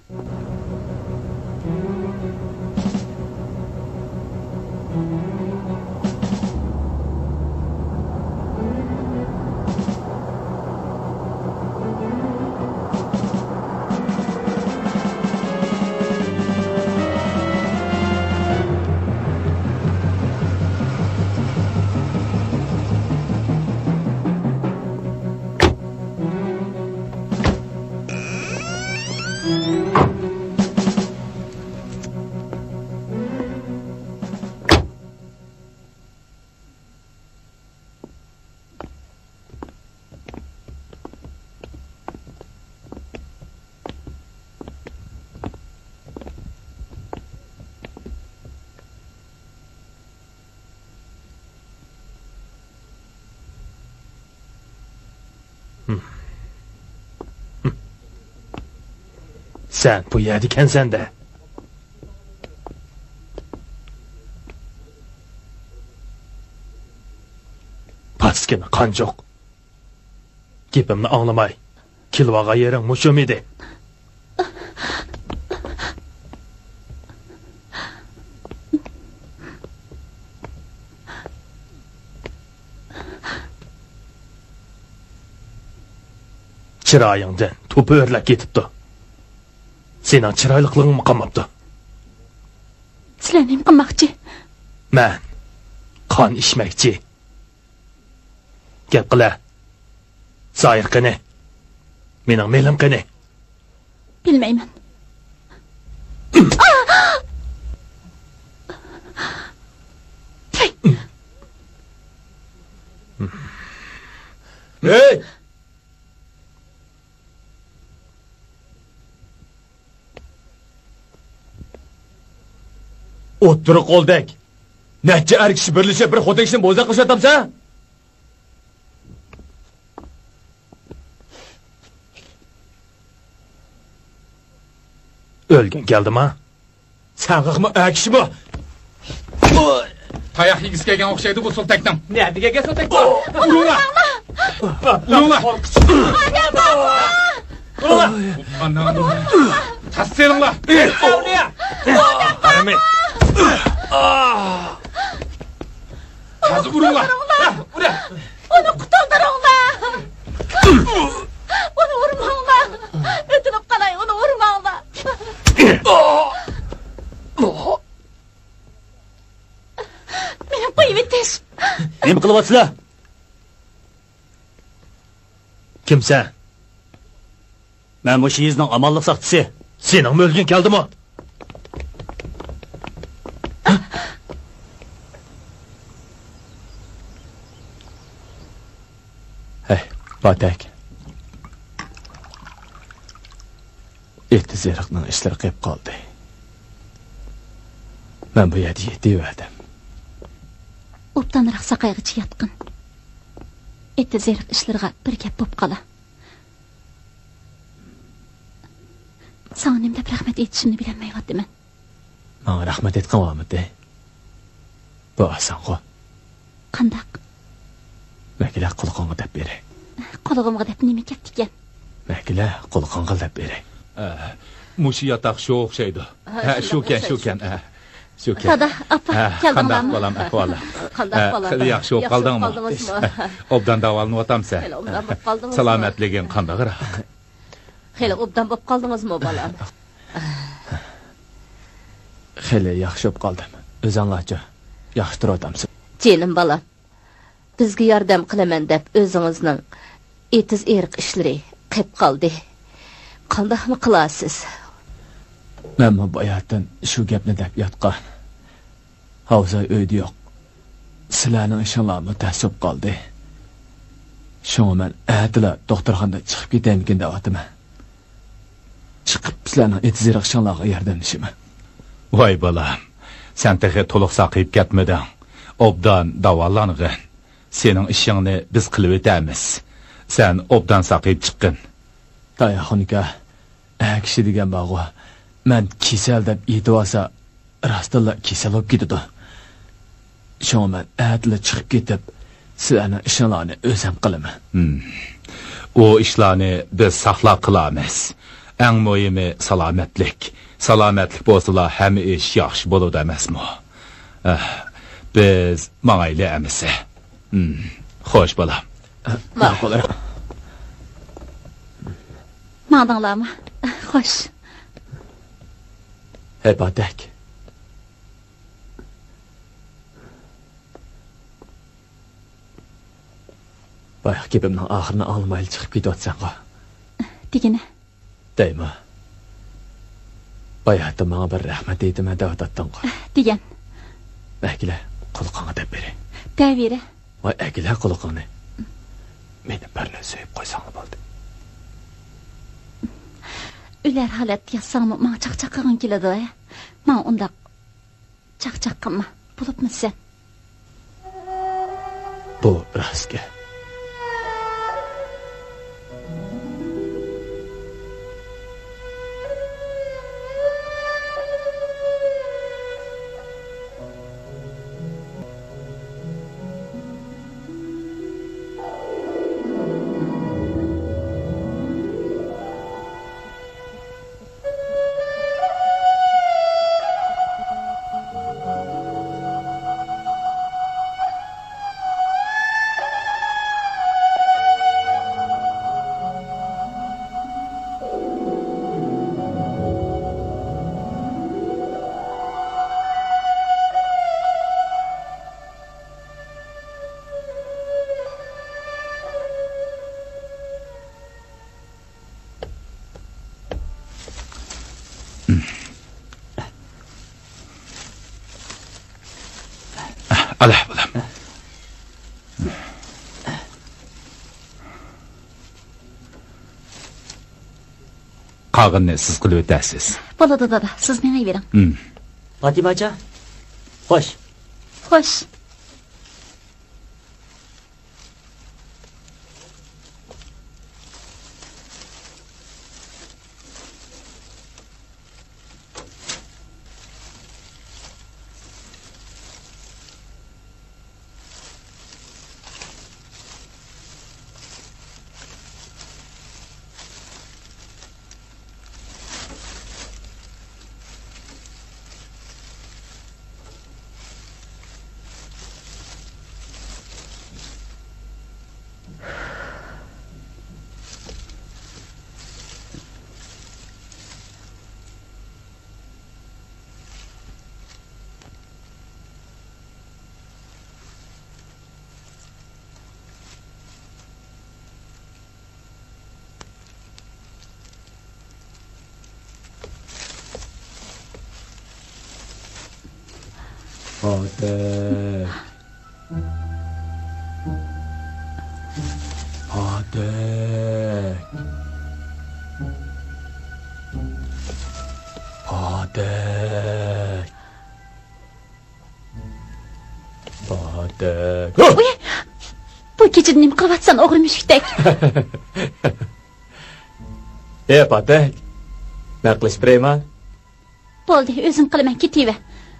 Sen bu yerda ekansan da. Paskina qon yo'q. Gapimni anglamay, kilvaga yering mushum edi. Chiroyingdan to'pi o'rlab ketibdi. Sening chiroyliqliging qolmabdi. Sizlar nima qilmoqchi? Men qon ishmoqchi. Gap qila. Zoir qani? Mening melim qani? Bilmayman. Hey! O'ttirib qo'ldak. Necha er kishi birlashib bir xo'ta ishni bo'zaq qilishyotamsan? O'lgan keldimi? Sen qaqma er kishi bu. Tayoq yigis kelgan o'xshaydi bu sultakdan. Nadiga kelsa sultak. Urunglar. Urunglar. Urunglar. Ana. Tasselinglar. Avliya. Qarama. Hozir urunglar. Ura. Uni qutuldiringlar. Uni urmanglar. O'tinib qalay, uni urmanglar. Meni qo'yib etish. Nima qilyapsizlar? Kimsan? Men bu shiyizning amonlik saqchisi. Sening o'lgan keldimi? Hey, Batak. Etti zeriqning ishlari qilib qoldi. Men bu yerda yetaverdim. Obdanroq saqayg'ichi yotqin. Etti zeriq ishlarga bir gap bo'lib qola. Sana nima deb rahmat aytishimni bilmayapman. Menga rahmat aytgan bo'lmadi. Bu oson-ku. Qandaq? Makila qulqonga deb beray. Qo'lig'imga deb nima ketdi ekan? Makila qulqonga deb beray. Mushi yotoq shu o'xshaydi. Ha, shukan, shukan. Shukan. Dada, apa, keldinglarmi? Qandaq bolam ahvoli? Qandaq bolam? Qili yaxshi bo'lib qoldingmi? Obdan davolanib o'tamsan. Obdan bo'lib qoldingizmi? Salomatliging qandaqroq? Xeyli obdan bo'lib qoldingizmi, bolam? Xeyli yaxshi bo'lib qoldim. O'zinglarcha yaxshi turib Jenim bolam. Bizga yordam qilaman deb o'zingizning etiz eriq ishlari qilib qoldi. Qandaqmi qilasiz? Men bu bayatdan shu gapni deb yotgan. Hozir uyda yo'q. Sizlarning ishinglarni ta'sib qoldi. Shunga men atila doktorxonadan chiqib ketaymikin deb o'taman. Chiqib sizlarning etiz eriq ishinglarga yordamlashaman. Voy bolam, sen texe to'liq saqayib ketmading. Obdan davolangin. Sening ishingni biz qilib o'tamiz. Sen obdan saqayib chiqqin. Tayoqnika, a kishi degan bog'u. Men kasal deb aytib olsa, rostilla kasal bo'lib ketadi. Shunga men atla chiqib ketib, sizlarning ishinglarni o'zim qilaman. Hmm. O ishlarni biz saqlab qilamiz. Eng muhimi salomatlik. Salomatlik bo'lsa, hamma ish yaxshi bo'ladi emasmi? Eh, biz mangayli amisi. Hmm. Xo'sh bolam. Ma'qul. Ma'danglarmi? Xo'sh. Hey Batak. Bayaq gapimning oxirini olmayli chiqib ketyapsan-ku. Degini. Deymi? Bayaqda menga bir rahmat aytma deb o'tatding-ku. Degan. Makila qulqonga deb beray. Davira. Voy akila qulqonni. Meni birni so'yib qo'ysang bo'ldi. Ular holat yazsangmi, menga chaqchaq qilgan keladi. Men undaq chaqchaq qilma. Bo'libmi sen? Bu rostga. Alah balam. Qağınni siz qilib o'tasiz. Bo'ladi dada, siz menga bering. Hmm. Fatimacha, xo'sh. Xo'sh. Fatih. Fatih. Fatih. Fatih. Uy! Bu gece nima qilyapsan, o'g'ri mushukdek? Ey Fatih. Nima qilish berayman? Bo'ldi, o'zim qilaman, ketaver.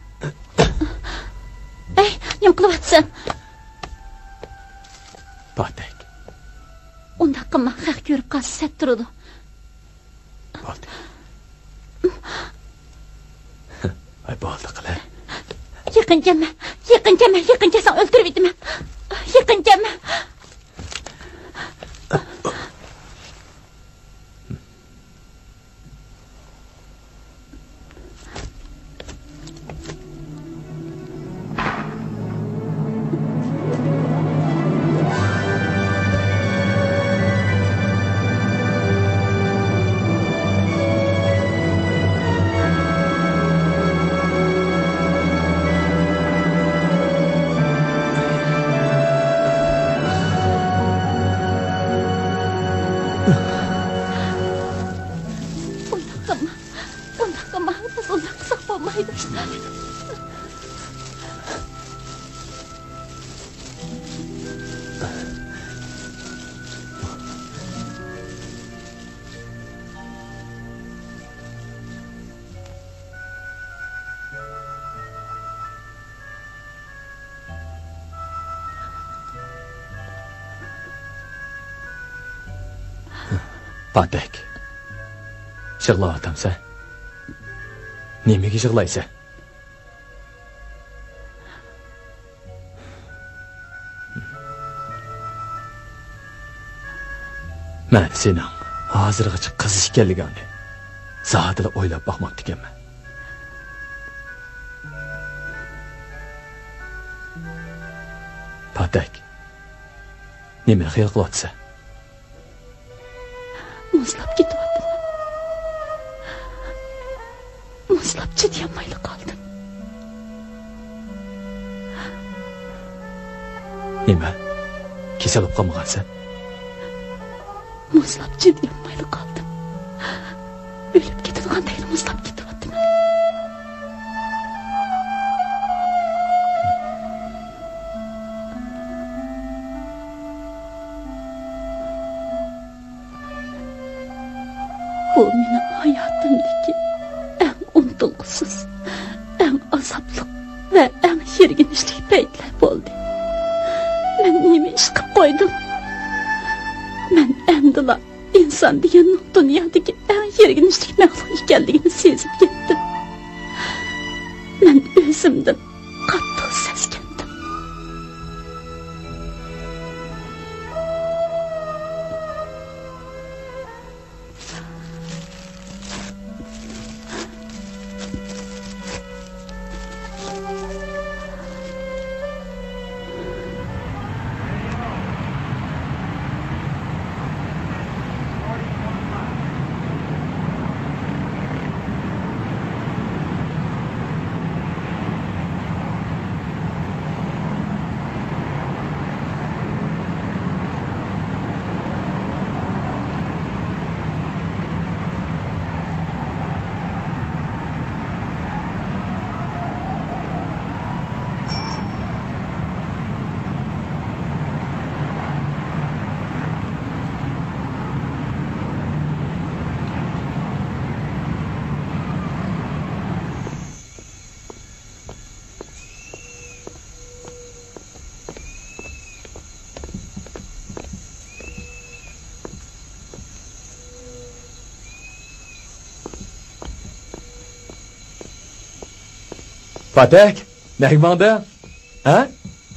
Ey, nima qilyapsan? Fatih. Unda qilma, haq ko'rib qolsa sat turadi. Fatih. Ay bo'ldi qila. Yaqin kelma, yaqin kelma, yaqin kelsan o'ldirib yetaman. Yaqin kelma. Fatih. Yig'layapsan. Nimaga yig'laysan? Men sening hozirgacha qizish ekanligingni zotida o'ylab boqmoqchi ekanman. Fatih. Nima xiyol qilyapsan? Muzlab ketyapman. Muzlab chidayolmay qoldim. Nima? Kasal bo'lib qolmagansan? Muzlab chidayolmay qoldim. O'lib ketadiganday muzlab ketyapman. Bu benim hayatımdaki en unutulgusuz, en azaplı ve en şirginişli peytler oldu. Ben neyimi iş qilib qo'ydim? Ben endila inson degan dunyodagi en şirginişli maxluq ekanligini sezib ketdim. Ben o'zimdan qattiq seskandim. Patek, nagmanda? Ha?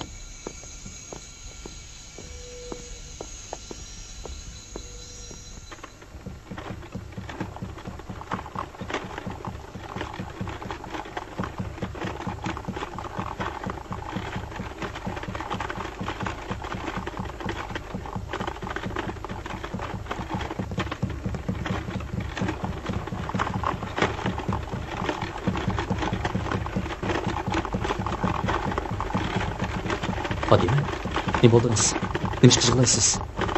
Fadime, ne buldunuz? Demiş kızıqlaysız.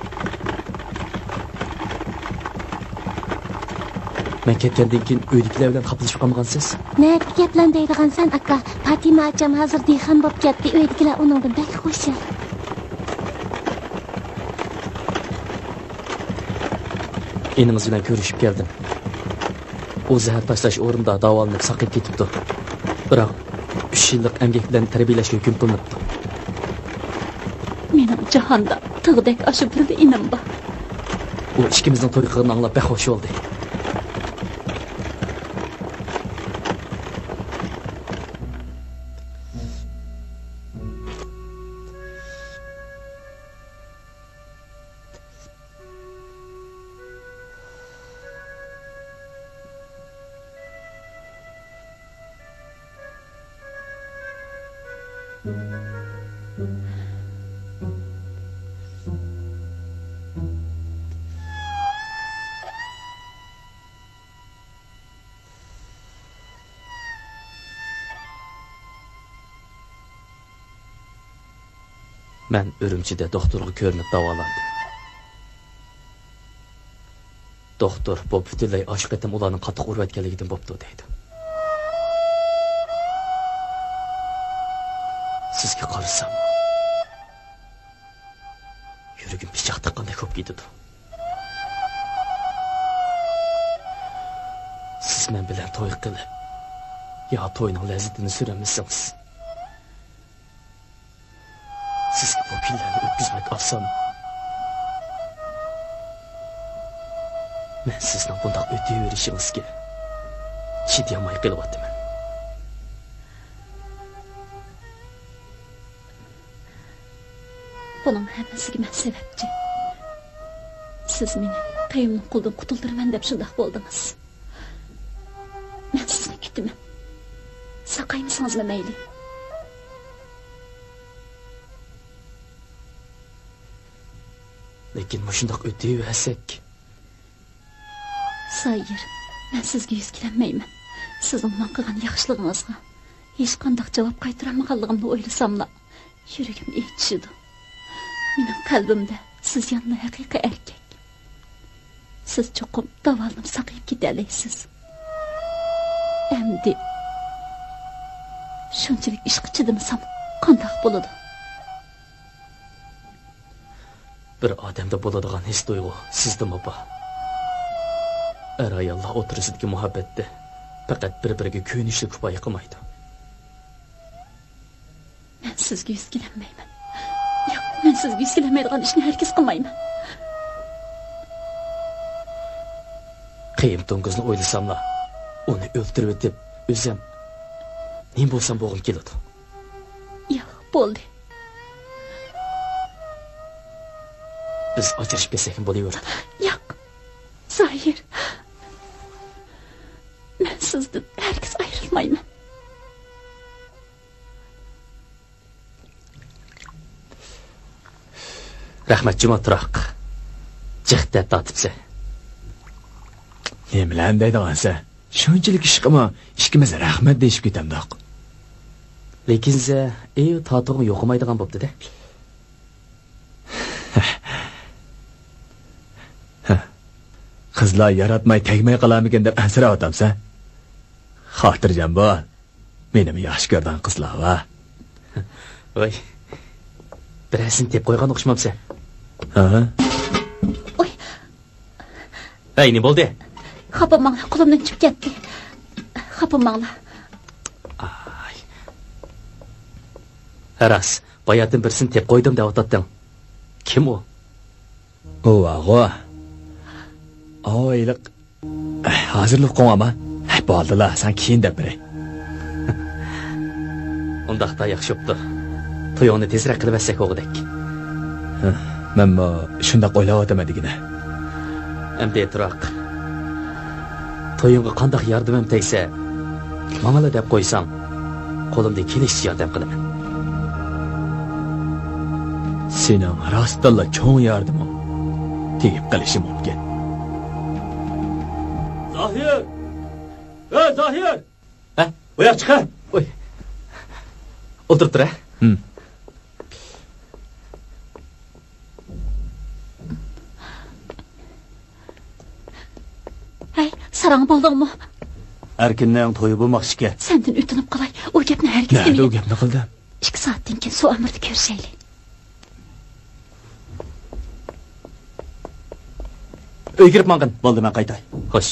Men ketgandan keyin uydagilar bilan qaplashib qolmagansiz? Ne gaplan deydigan sen aka. Fatima acham hozir dehqon bo'lib ketdi. Uydagilar uningdan bak xushal. Enimiz bilan ko'rishib keldim. U zahar tashlash o'rnida davolanib saqib ketibdi. Biroq uch yillik emgak bilan tarbiyalashga hukm qilinibdi. Mening jahonda tig'dek oshib turdi inim bor. U ikkimizning to'y qilganini anglab baxo'sh bo'ldi. Men Ürümchida doktorga ko'rinib davolandim. Doktor bu butunlay ochiq etim ularning qattiq urayotganligidan bo'pti deydi. Sizga qarasam, yuragim pichoq taqqandek bo'lib ketdi. Siz men bilan to'y qilib, yo to'yning lazzatini suramaysiz. Sizga bu kunlarni o'tkazmak oson. Men sizning bundoq o'taverishingizga chidayolmay qolyapman. Bunun hammasiga men sababchi. Siz meni qayimning qo'ldan qutultiraman deb shundoq bo'ldingiz. Men sizni kutaman. Saqaymisingizmi mayli? Lekin mushundoq o'taversak, Sayir, men sizga yuz kelmayman. Sizning men qilgan yaxshiligingizga hech qanday javob qaytarolmaganligimni o'ylasamla, yuragim etishidi. Mening qalbimda siz yanna haqiqiy erkak. Siz cho'qim davolanib saqayib keta olasiz. Endi shunchalik ishqi chidamasam qanday bo'ladi? Bir odamda bo'ladigan his tuyg'u sizda mopa. Er ayollar o'tirisidagi muhabbatda faqat bir-biriga ko'nishli kifoya qilmaydi. Men sizga yuz kelmayman. Yo'q, men sizga yuz kelmaydigan ishni hargiz qilmayman. Qiyim to'ngizni o'ylasamla, uni o'ltirib o'tib, o'zim nima bo'lsam bo'g'im keladi. Yo'q, bo'ldi. Biz ajrashib ketsak ham bo'laveradi. Yo'q. Zohir. Men sizdan hargiz ayrilmayman. Rahmat Jumatroq. Jiqda tatibsa. Ne bilan deydigansa, shunchalik ish qilma, ishkimiz rahmat deyishib ketamdoq. Lekin ze, ey tatog'im yo'qmaydigan bo'pti-da. Qizlar yaratmay tegmay qolarmikin deb ansirab o'tamsa? Xotirjam bo'l. Meni yaxshi ko'rgan qizlar va. Voy. Birasin deb qo'ygan o'xshamamsa. Ha? Oy. Ey, nima bo'ldi? Xapamanglar, qo'limdan chiqib ketdi. Xapamanglar. Ay. Haras, bayatdan birsin deb qo'ydim deb o'tatding. Kim u? O, ag'o. Oyliq hozirlik qo'yaman. Bo'ldilar, sen keyin deb biray. Undaqda yaxshi bo'pti. To'yingni tezroq qilib etsak o'g'idek. Men mo shundoq o'ylayotman degina. Endi turoq. To'yingga qanday yordamim tegsa, mamala deb qo'ysam, qo'limda kelishcha yordam qilaman. Sening rostalla cho'ng yordaming tegib qilishi mumkin. Zohir! Ey Zohir! Ha, bu yoq chiqar. Oy. O'tirib tur, ha? Hmm. Hey, sarang bo'ldingmi? Erkinning to'yi bo'lmoqchi. Sendan o'tinib qolay. O gapni hargiz demang. Nima gapni qildim? ikki soatdan keyin suv amirda ko'rishaylik. Uy kirib mangin. Bo'ldi, men qaytay. Xo'sh.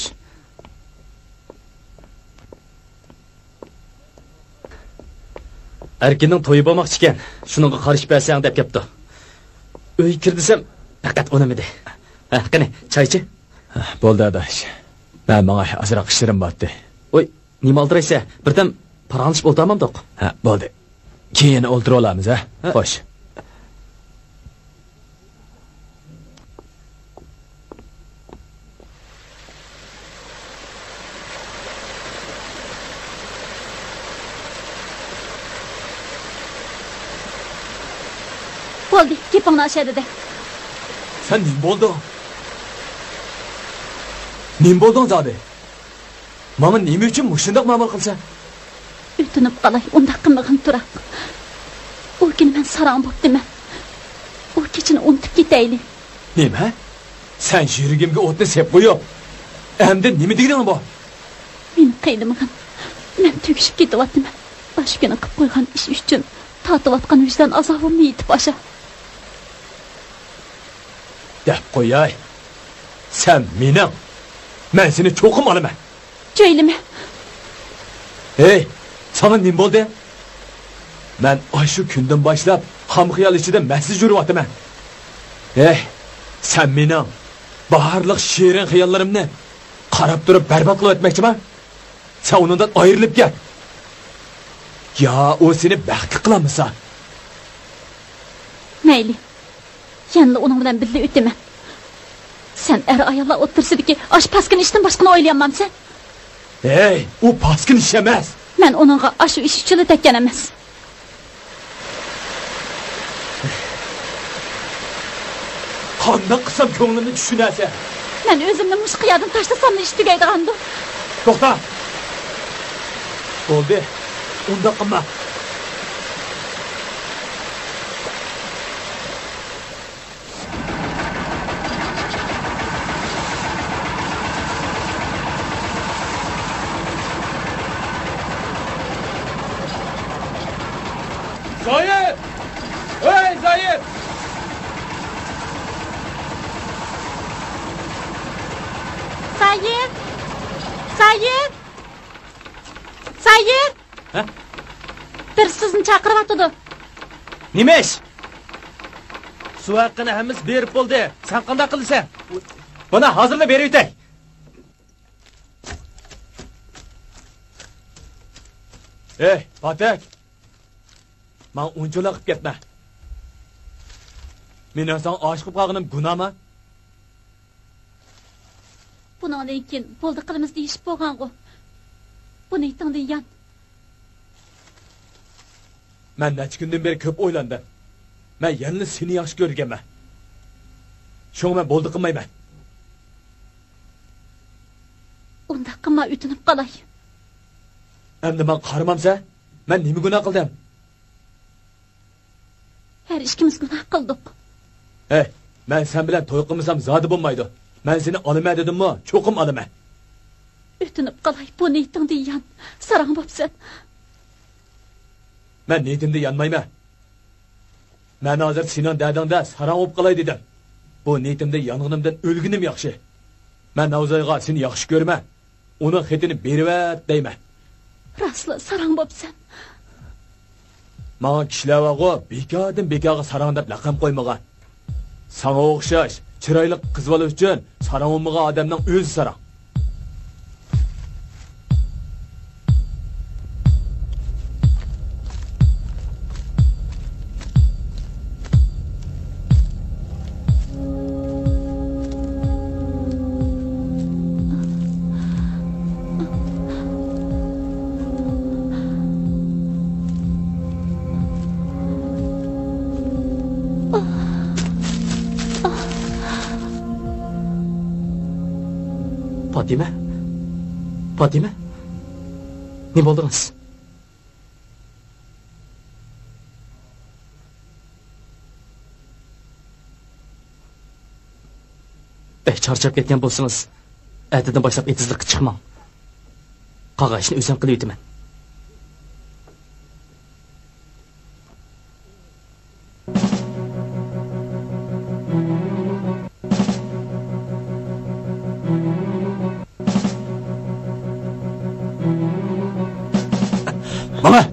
Erkinning to'yi bo'lmoqchi ekan. Shuningga qarshi bersang deb kelibdi. Uy kir desam, faqat unamidi. Ha, qani, choy ichi. Bo'ldi, adash. Men menga azroq ishlarim bordi. Oy, nima oldiraysa, birdan paranlashib o'ltamamdiq. Ha, bo'ldi. Keyin o'ldirib olamiz, ha? Xo'sh. Bo'ldi, gapingni ochadi-da. Sen nim bo'lding? Nim bo'lding zodi? Mana nima uchun shundoq ma'mul qilsan? O'tinib qolay, unda qilmag'in turoq. U kuni men sarang bo'pdiman. U kechini unutib ketayli. Nima? Sen yuragimga o'tni sep qo'yib, endi nima deganing bor? Meni qiynamag'in. Men tugishib ketyapman. Boshqani qilib qo'ygan ish uchun tortayotgan vijdon azobimni yetib osha. Deb qo'yay. Sen mening, men seni cho'qim olaman. Joylama. Hey, sana nim bo'ldi? Men shu kundan boshlab ham xiyol ichida masiz yuribman. Hey, sen mening baharliq shirin xiyollarimni qarab turib barbod qilib o'tmoqchiman. Sen undan ayrilib ket. Ya, o seni baxtli qilamisa? Mayli. Yanında onun bilan birga o'taman. Sen er ayollar o'tirsidiki, ash paskin ishdan boshqani o'ylayapman-san. Hey, u paskin ish emas. Men onunga ashu ish uchun tekkan emas. Qanday qilsam ko'nglimni tushunasa? Men o'zimni mush qiyadan tashlasam ish tugaydigandi. To'xta. Bo'ldi. Unda qilma. Zahir! Hey Zahir! Zahir! Zahir! Zahir! Ha? Bir sizni chaqiryapti. Nima ish? Suv haqqini hammasi berib bo'ldi. Sen qanday qilsan? Bana hozirda berib o'tay. Hey, Patak! Men unchoq qilib ketma. Meni sen oshiqib qolganim gunohmi? Bundan keyin bo'ldi qilamiz deyishib bo'lgan-ku. Buni aytding yan. Men necha kundan beri ko'p o'ylandim. Men yana seni yaxshi ko'rganman. Shunga men bo'ldi qilmayman. Unda qilma, o'tinib qolay. Endi men qaramamsa, men nima gunoh qildim? Her ishimiz gunoh qildik. Hey, men sen bilan to'y qilmasam zodi bo'lmaydi. Men seni olaman dedim-mi? Cho'qim olaman. O'tinib qolay, bu niyatingda yan. Sarang bo'psan. Men niyatimda yanmayman. Men hozir sening dadingda sarang bo'lib qolay dedim. Bu niyatimda yong'inimdan o'lginim yaxshi. Men Navzoyga seni yaxshi ko'raman. Uning xetini berib deyman. Rasli sarang bo'psan. Mana kishilarga bekodan bekoga sarang deb laqab qo'ymagan. Sana o'xshash chiroyli qiz bola uchun sarang bo'lmagan odamning o'zi sarang. Fatima? Fatima? Ne bo'ldingiz? Beh, charchab ketgan bo'lsangiz, ertadan boshlab etizlikqa chiqmang. Qolgan ishni o'zim qilib o'taman. Mama!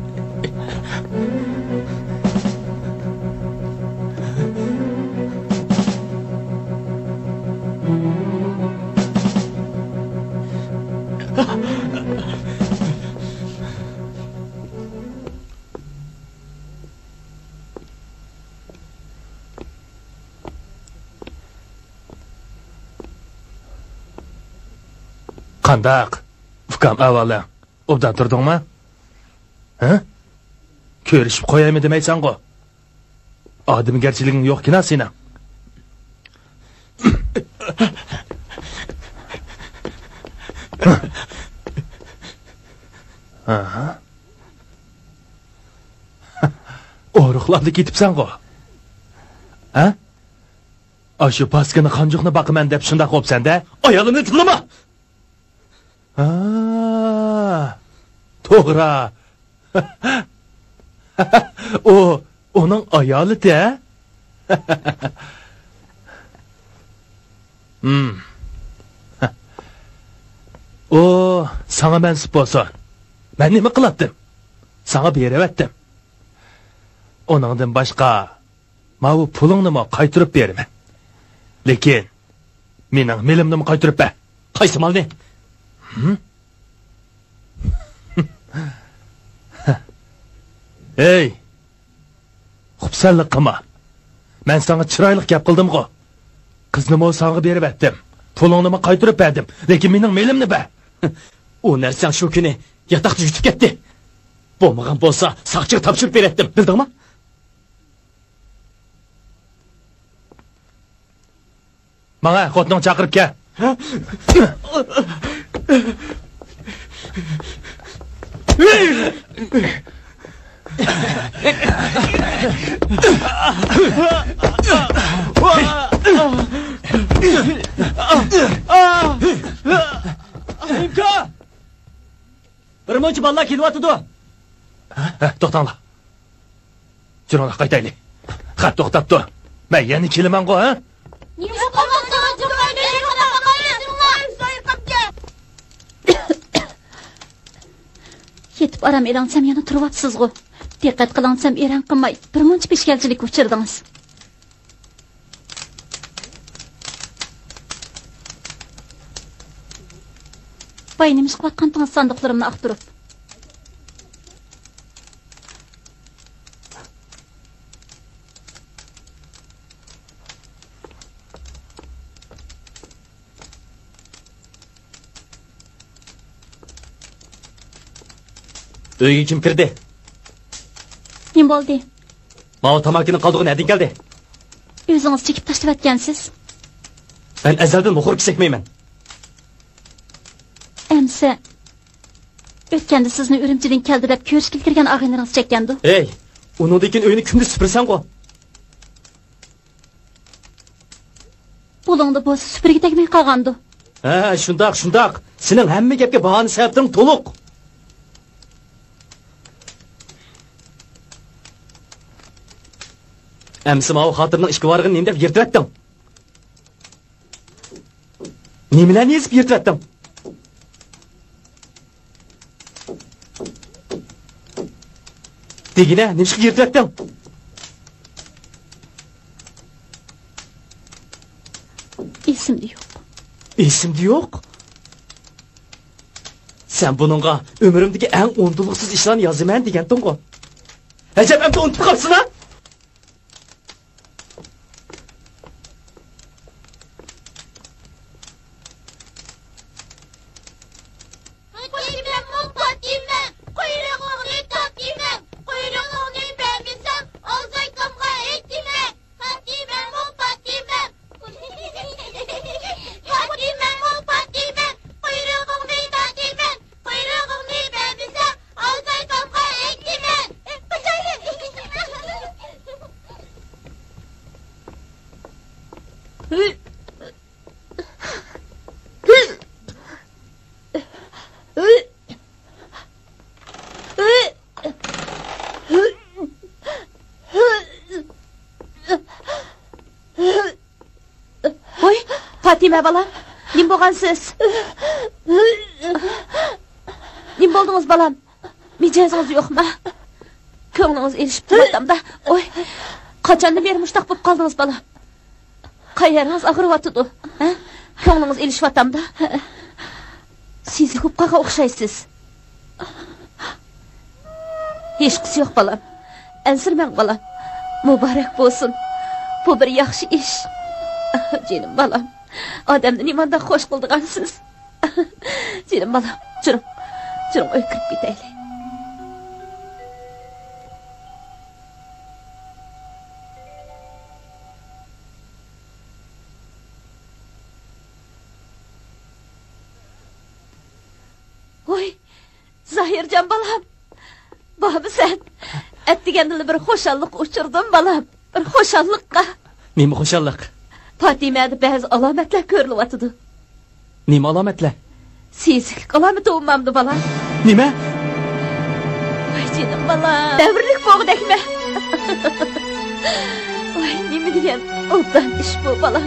Qandaq? Ukam avvalo. Obdan turdingmi? Ha? Ko'rishib qo'yaymi demaysan-ku. Odamgarchiliging yo'q-kina sening. Aha. O'ruqlarni ketibsan-ku. Ha? Ashu paskini qanjuqni baqaman deb shunda qo'psan-da, ayolimni tilama. Ha. To'g'ri. O, onun ayoli-da. Hmm. O, sana mansub bo'lsin. Men nima qilatdim? Sana beravatdim. Oningdan boshqa mana bu pulingni mo qaytirib beraman. Lekin mening melimni qaytirib ber. Qaysi malni? Hmm? Ey! Xubsanlik qilma. Men sana chiroyli gap qildim-ku. Qizni mo sana berib etdim. Pulingni mo qaytirib berdim. Lekin mening melimni ber. O narsang shu kuni yataqda yutib ketdi. Bo'lmagan bo'lsa, saqchiga topshirib beretdim, bildingmi? Mana xotinning chaqirib kel. İmkan! Bir muncha balla kelyapti-ku. To'xtanglar. Jirola qaytaylik. Xat to'xtatdi. Men yana kelaman-ku, ha? Nima qilmoqchisan? Jo'rayni qanaqa qilmayapsizlar? So'yib qopga. Yetib aram elansam yana turibsiz-ku. Diqqat qilansam eran qilmay, bir muncha peshkalchilik uchirdingiz. Baynim chiqayotgan sandiqlarimni aqtirib. Uyga kim kirdi? Nima bo'ldi? Mana tamakini qoldig'ini nadin keldi. O'zingiz chekib tashlayotgansiz. Men azaldan muxur kisakmayman. Emse o'tganda sizni Urumchidan keldi deb ko'rishga kirgan og'aylaringiz chekkandi. Ey, uningdan uyni kimni supursan-ku? Bulungda bo'lsa supurga tegmay qolgandi. Ha, shundoq, shundoq. Sening hamma gapga bahona sababing to'liq. Emsi mana xotirning ishga borg'ini nima deb yirtvatding? Nimalarni yezib yirtvatding? Degine, nimishga yirtvatding? Esimde yo'q. Esimde yo'q? Sen bununla ömrümdeki en unutuliksiz işlerini yazıman deganding-ku. Ajab, endi unutib qolsin ha? Fatime balam, nim bo'lgan siz? Nim bo'ldingiz balam? Mijozingiz yo'qmi? Ko'nglingiz erishib turibdi-da. Oy, qachondan beri mushtaq bo'lib qoldingiz balam? Qayeringiz og'riyotdi, ha? Ko'nglingiz erishyapti-da. Siz ko'pqa o'xshaysiz. Hech qisi yo'q balam. Ansirmang balam. Muborak bo'lsin. Bu bir yaxshi ish. Jinim balam. Odamni nimanda xo'sh qildigansiz. Jinim balam, chiring. Chiring, uy kirib ketaylik. Oy, Zahirjon balam. Bobi sen, etdigandili bir xo'shallik uchirdim balam. Bir xo'shallikqa. Nima xo'shallik? Fatimada ba'zi alomatlar ko'rilyapti. Nima alomatlar? Seziklik alomati bo'lmamdi balam. Nima? Voy jinim balam. Davrlik bo'g'dakmi? Voy, nima degan obdan ish bu balam.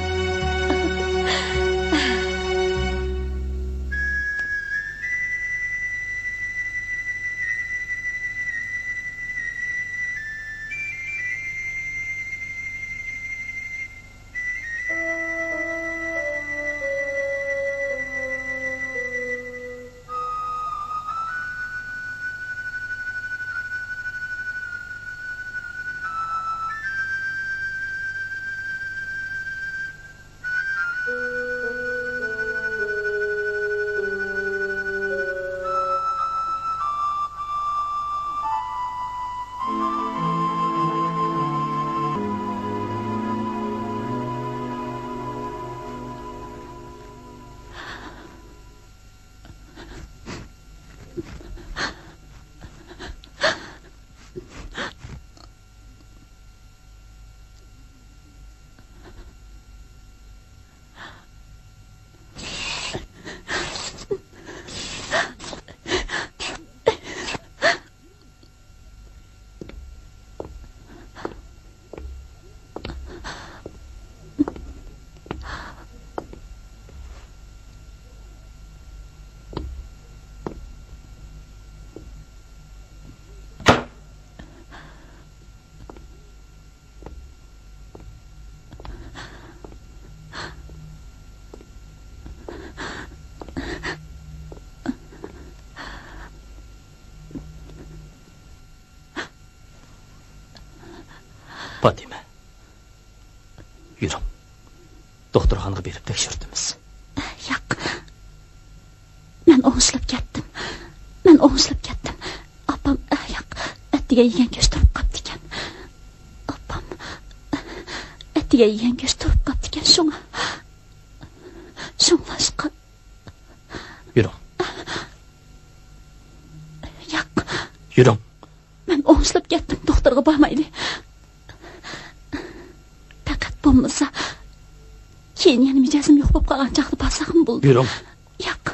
Fatime. Yuring. Doktorxonaga berib tekshirtimiz. Yo'q. Men o'g'ishlab ketdim. Men o'g'ishlab ketdim. Opam, yo'q. Atiga yegan go'sht turib qoldi ekan. Opam atiga yegan go'sht turib qoldi ekan. Shunga. Shunglashqa. Yuring. Yo'q. Yuring. Men o'g'ishlab ketdim. Doktorga bormaydi. Bo'lmasa, keyin yana mijozim yo'q bo'lib qolgan chaqda pasaqim bo'ldi. Yuring. Yo'q.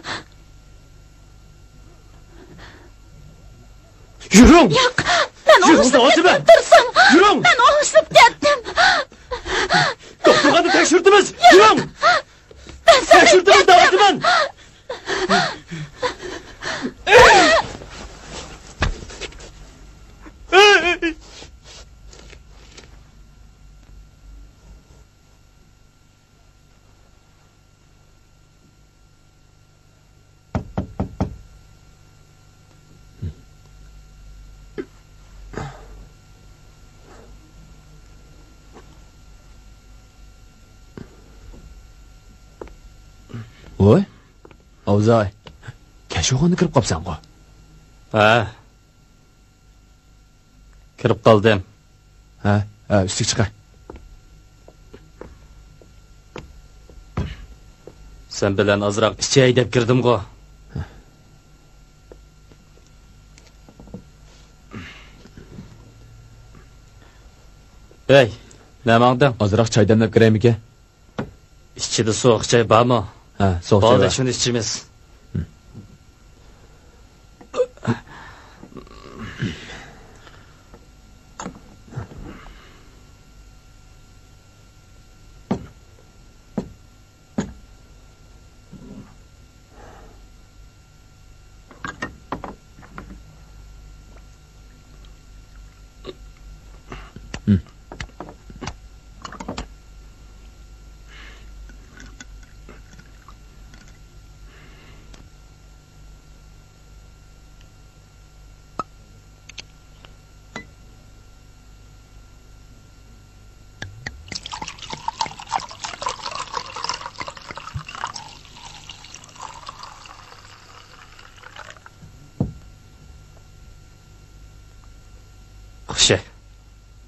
Yuring. Yo'q. Men o'g'ishlab ketdim. Yuring. Men o'g'ishlab ketdim. Doktorxonaga tekshirtimiz. Yuring. Tekshirtimiz davatiman. Voy, Avzay, kashoxona kirib qolibsan-ku. Ha. Kirib qoldim. Ha, ha, ustiga chiqay. Sen bilan azroq ichay deb kirdim-ku. Hey, nima mangding? Azroq choy damlab kiraymi-ki? Ichida sovuq choy bormi? Ha, sovuq choy. Hozir shuni ichimiz.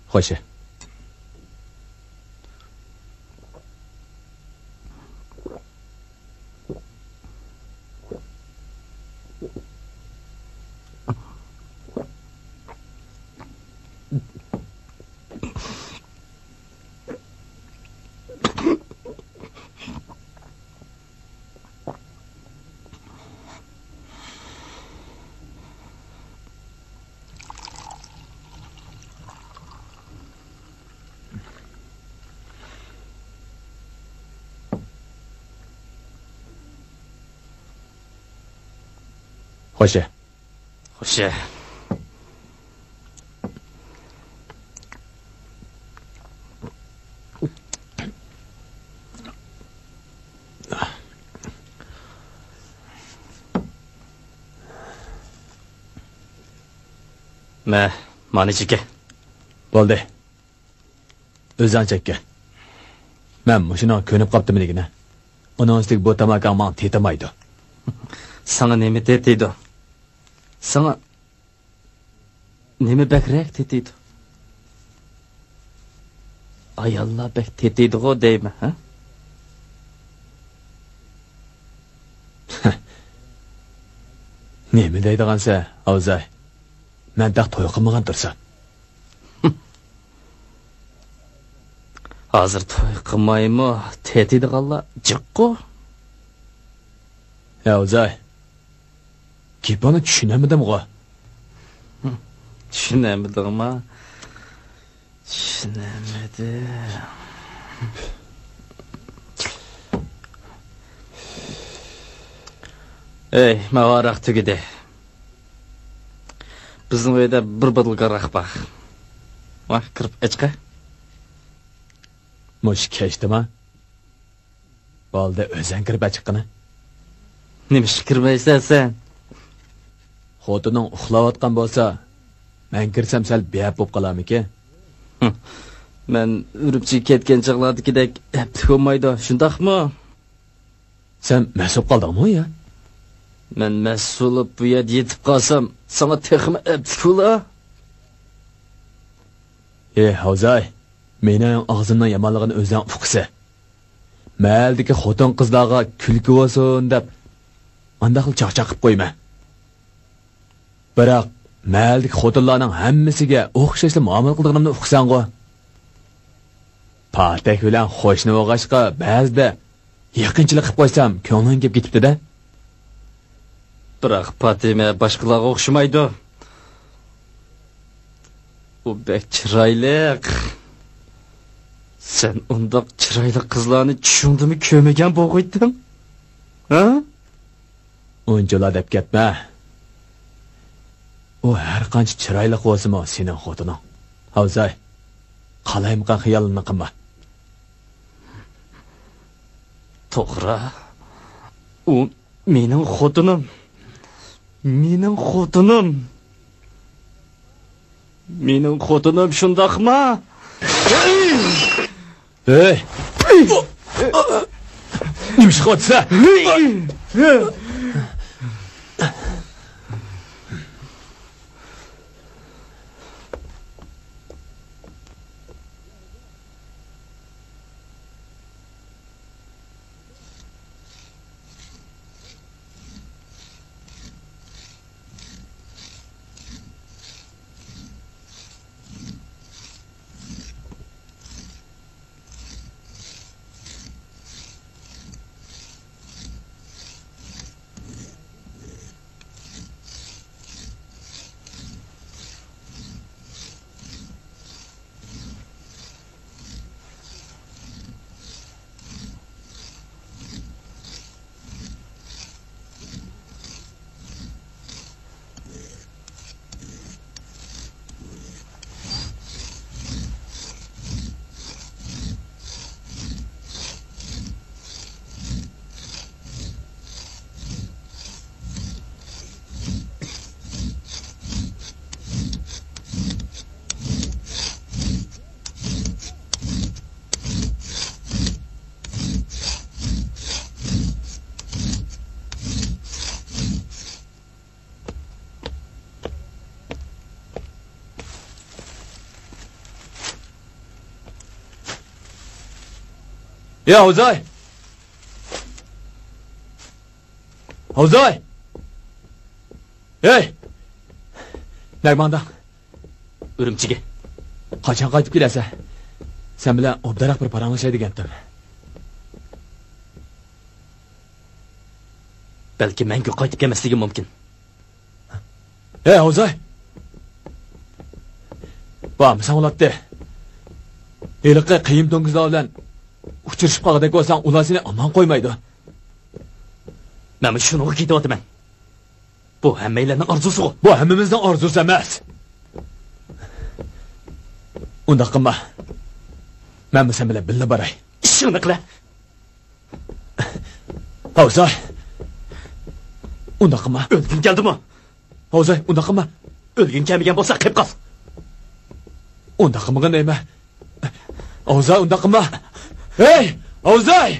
خوشه خوشه خوشه مه mani cheke bo'ldi o'zing chekka men mushuni ko'nib qopdimligini uning ustiga bu tamakam man tetamaydi sana nima tetiydi sana nima bakrak tetiydi ayollar bak tetiydi-ku deymi ha nima deydigansa avzay men daq to'y qilmagan tursa hozir to'y qilmaymi tetiydiganlar jiqqu avzay gapini tushunamidimg'o tushunamidimmi tushunamidim ey mavaraq tugidi bizning uyda bir botilka aroq bor va kirib ichqa mush keshdimi bo'ldi o'zing kirib chiqqini nima ish kirmaysan sen xotining uxlayotgan bo'lsa men kirsam sal beyab bo'lib qolarmikin men uribchi ketgan chog'lardagidek abdi bo'lmaydi shundaqmi sen mas'ul qoldingmi ya men mas'ul bu yerga yetib qolsam sana texmi abdi bo'lar ey havzay mening og'zimdan yomonligini o'zing uqsa maldiki xotin qizlarga kulki bo'lsin deb mandaqil chaqchaq qilib qo'yma biroq maldiki xotinlarning hammasiga o'xshashli muomala qilganimni uqsang-ku patak bilan qo'shni o'g'ashqa ba'zida yaqinchilik qilib qo'ysam ko'nglim kelib ketibdi-da biroq Fatima boshqalarga o'xshamaydi u bek chiroyli sen undoq chiroyli qizlarni tushundimi ko'magan bo'g'ayding ha unchalar deb ketma u har qancha chiroyli bo'lsa-mu sening xotining havzay qalaymiqan xiyolini qilma to'g'ri u mening xotinim mening xotinim mening xotinim shundaqmi ey nima ish qilyapsa Ya Havzay! Havzay! Hey! Nermandan? Ürümchiga. Qachon qaytib kelasan? Sen bilan obdaroq bir paranglashadigan edim. Balki mangu qaytib kelmasligi mumkin. Hey Havzay! Bormisan ulatdi? Eliqqa qiyim to'ngizlar bilan uchirishib qolgandek bo'lsang, ular seni omon qo'ymaydi. Men shuni ketyapman. Bu hammalarning orzusi. Bu hammamizning orzusi emas. Unda qilma. Men sen bilan birga boray. Ishingni qila. Havzay. Unda qilma. O'lgim keldimi? Havzay, unda qilma. O'lgim kelmagan bo'lsa qilib qol. Unda qilmagan nima? Havzay, unda qilma. Hey, Havzay!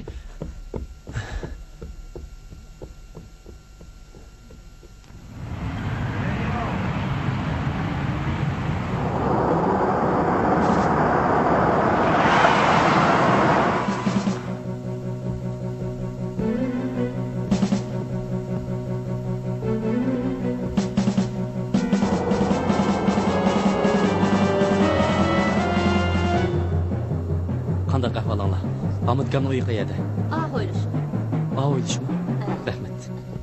Qanday qahvalanglar? Hamid kamni uyi qayerda? Ah, o'ylish. Ah, o'ylishmi? Rahmat.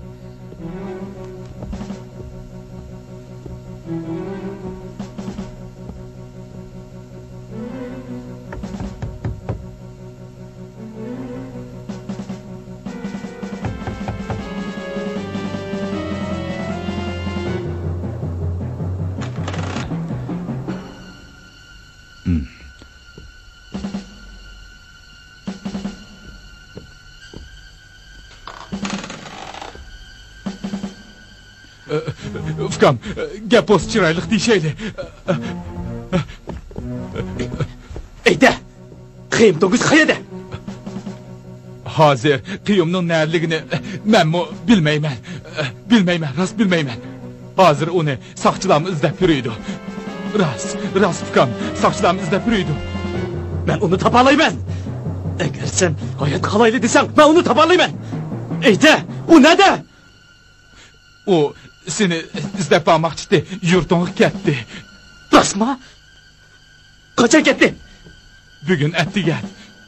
Ukam, gap o'z chiroyliq deyshaydi. Ayda! Qiyim to'ng'iz qayerda? Hozir qiyimning narligini menmi bilmayman. Bilmayman, rost bilmayman. Hozir uni soqchilarimiz izlab yuriydi. Rost, rost ukam, soqchilarimiz izlab yuriydi. Men uni topa olmayman. Agar sen hayot qalayli desang, men uni topa olmayman. Ayda, u nada? U seni izlab bormoqchi, yurtingga ketdi. Rostmi? Qachon ketdi? Bugun atdigan.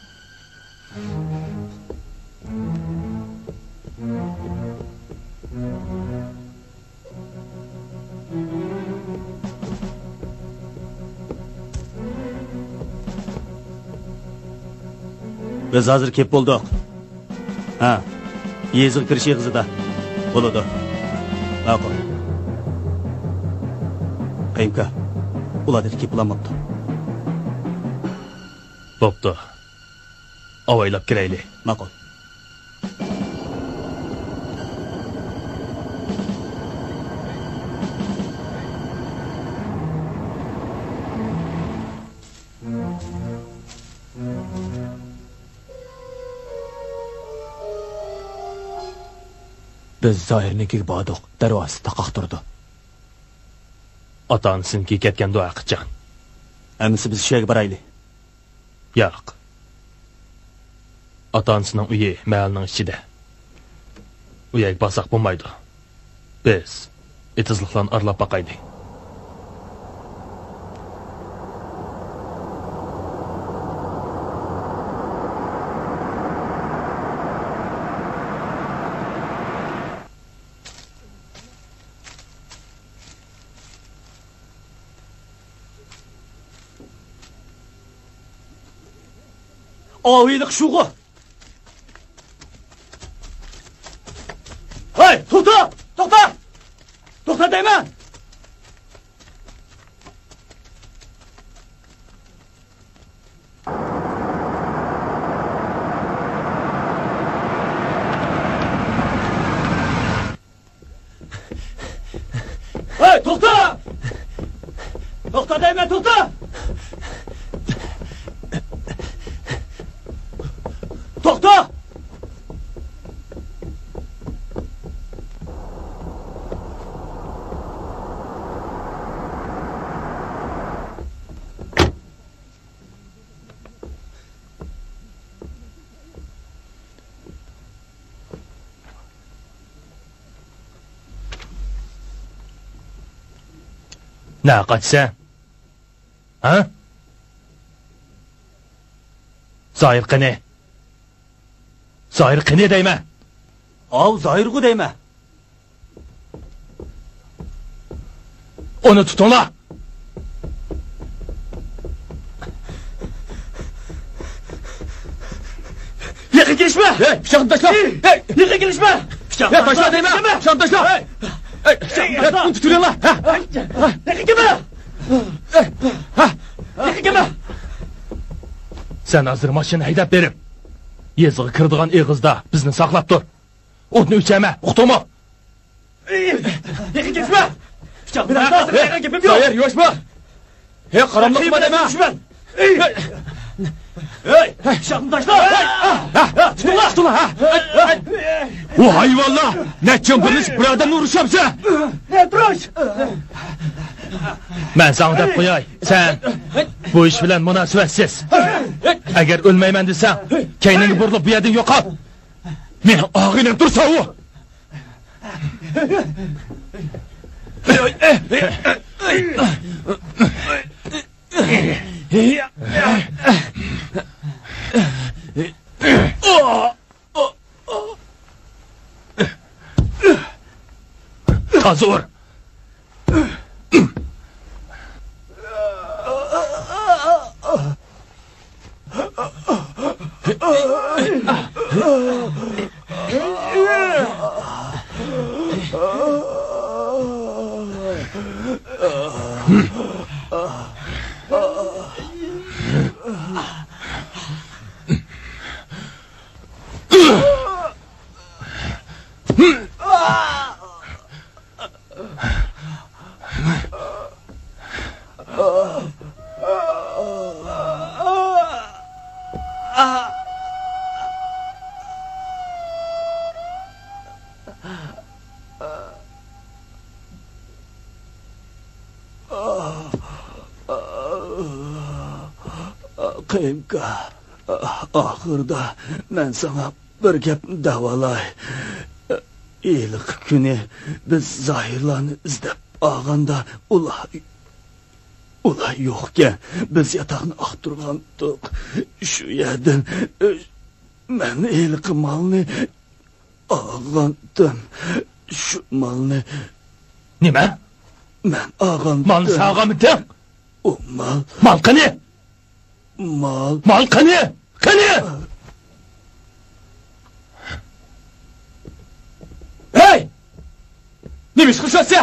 Biz hozir kelib bo'ldik. Ha. Yezig kirish yig'izida. Bo'ladi. Ma'qul. Qaymka. Ulardir kelib bo'lmabdi. Bo'pti. Avaylab kirayli. Ma'qul. Biz Zoirnikiga bordik, darvoza taqoq turdi. Ota-onasininki ketgan duo qilgan. Amisi biz shu yerga borayli. Yo'q. Ota-onasining uyi mahalning ichida. U yerga borsak bo'lmaydi. Biz etizliklarni aralab boqaylik. Aviylik şuğu. Hey, to'xta! To'xta! To'xta deyman. Hey, to'xta! To'xta deyman, to'xta! To'xta! Ne kaçsan? Ha? Zahir qani? Zahir qani deyme? Av Zahir'gu deyme. Onu tutun la! Yakın girişme! Hey, bıçağını taşla! Hey, yakın girişme! Bıçağını taşla deyme! Bıçağını taşla! Hey! Hey, bıçağını bunu tutuyorsun la! Yakın girme! Yakın girme! Sen hazır maşını haydap berip, yazığı kırdığın eğizda bizni saklap dur. Odunu üçeme, uqtu mu? Yakın girişme! Bıçağını taşla! Yakın girmem yok! Zahir, yoşma! Hey, karanlıkma deyme! Hey! Hey! Bıçağını taşla! Tutun la! Tutun la! O hayvallah! Ne çömpünüz buradan uğraşamsa! Ne duruş? Ben sana dep koyay, sen bu iş bilen münasibetsiz. Eğer ölmeymen desen, keynini burulup bir yedin yok al. Meni ağıyla dursa o! Tazı vur. Kıyımka, ahırda ben sana bir gep davalay. İyilik günü biz Zahirlarını izlep ağanda ula ula yokken biz yatağını aktırgandık. Şu yerden ben iyilik malını ağandım. Şu malını Nime? ben ağandım. Malını sağamıdın? O mal, Mal kani? mal, Mal kani? Kani? Hey! Neymiş kuşatsa?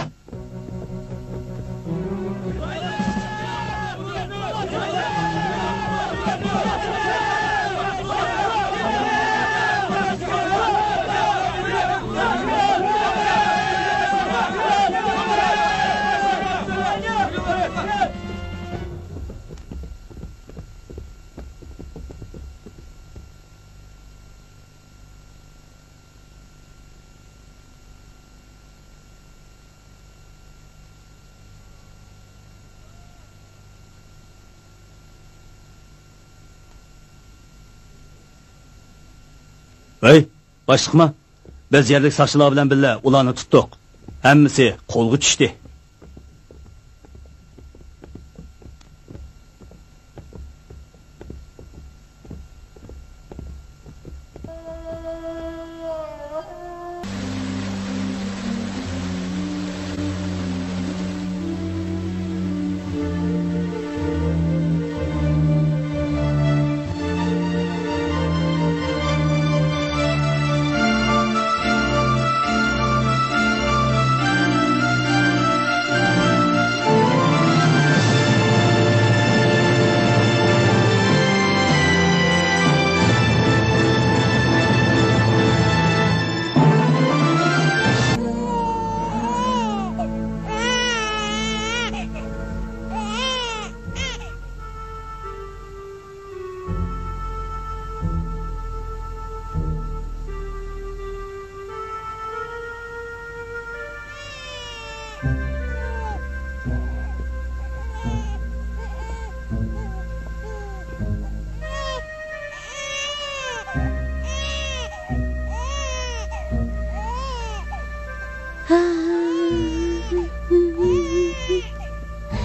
Hey, başlıkma. Biz yerlik saççılar bilen bile ulanı tuttuk. Hemmisi kolgu düştü.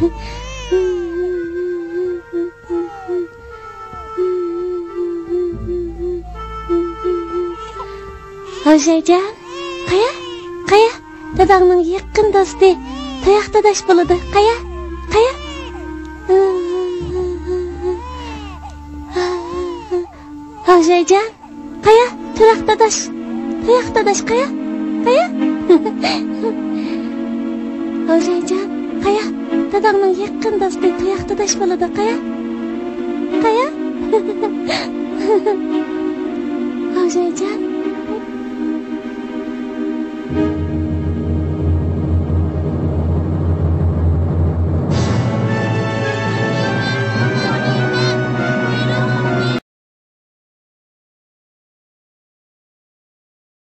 Avjayjon, qaya? Qaya? Dadangning yaqin do'sti, toyoqdadash bo'ladi. Qaya? Qaya? Avjayjon, qaya? Toyoqdadash. Toyoqdadash qaya? Qaya? Avjayjon, qaya? Dadangning yaqin do'sti, toyoqdadash bo'ladi. Qaya?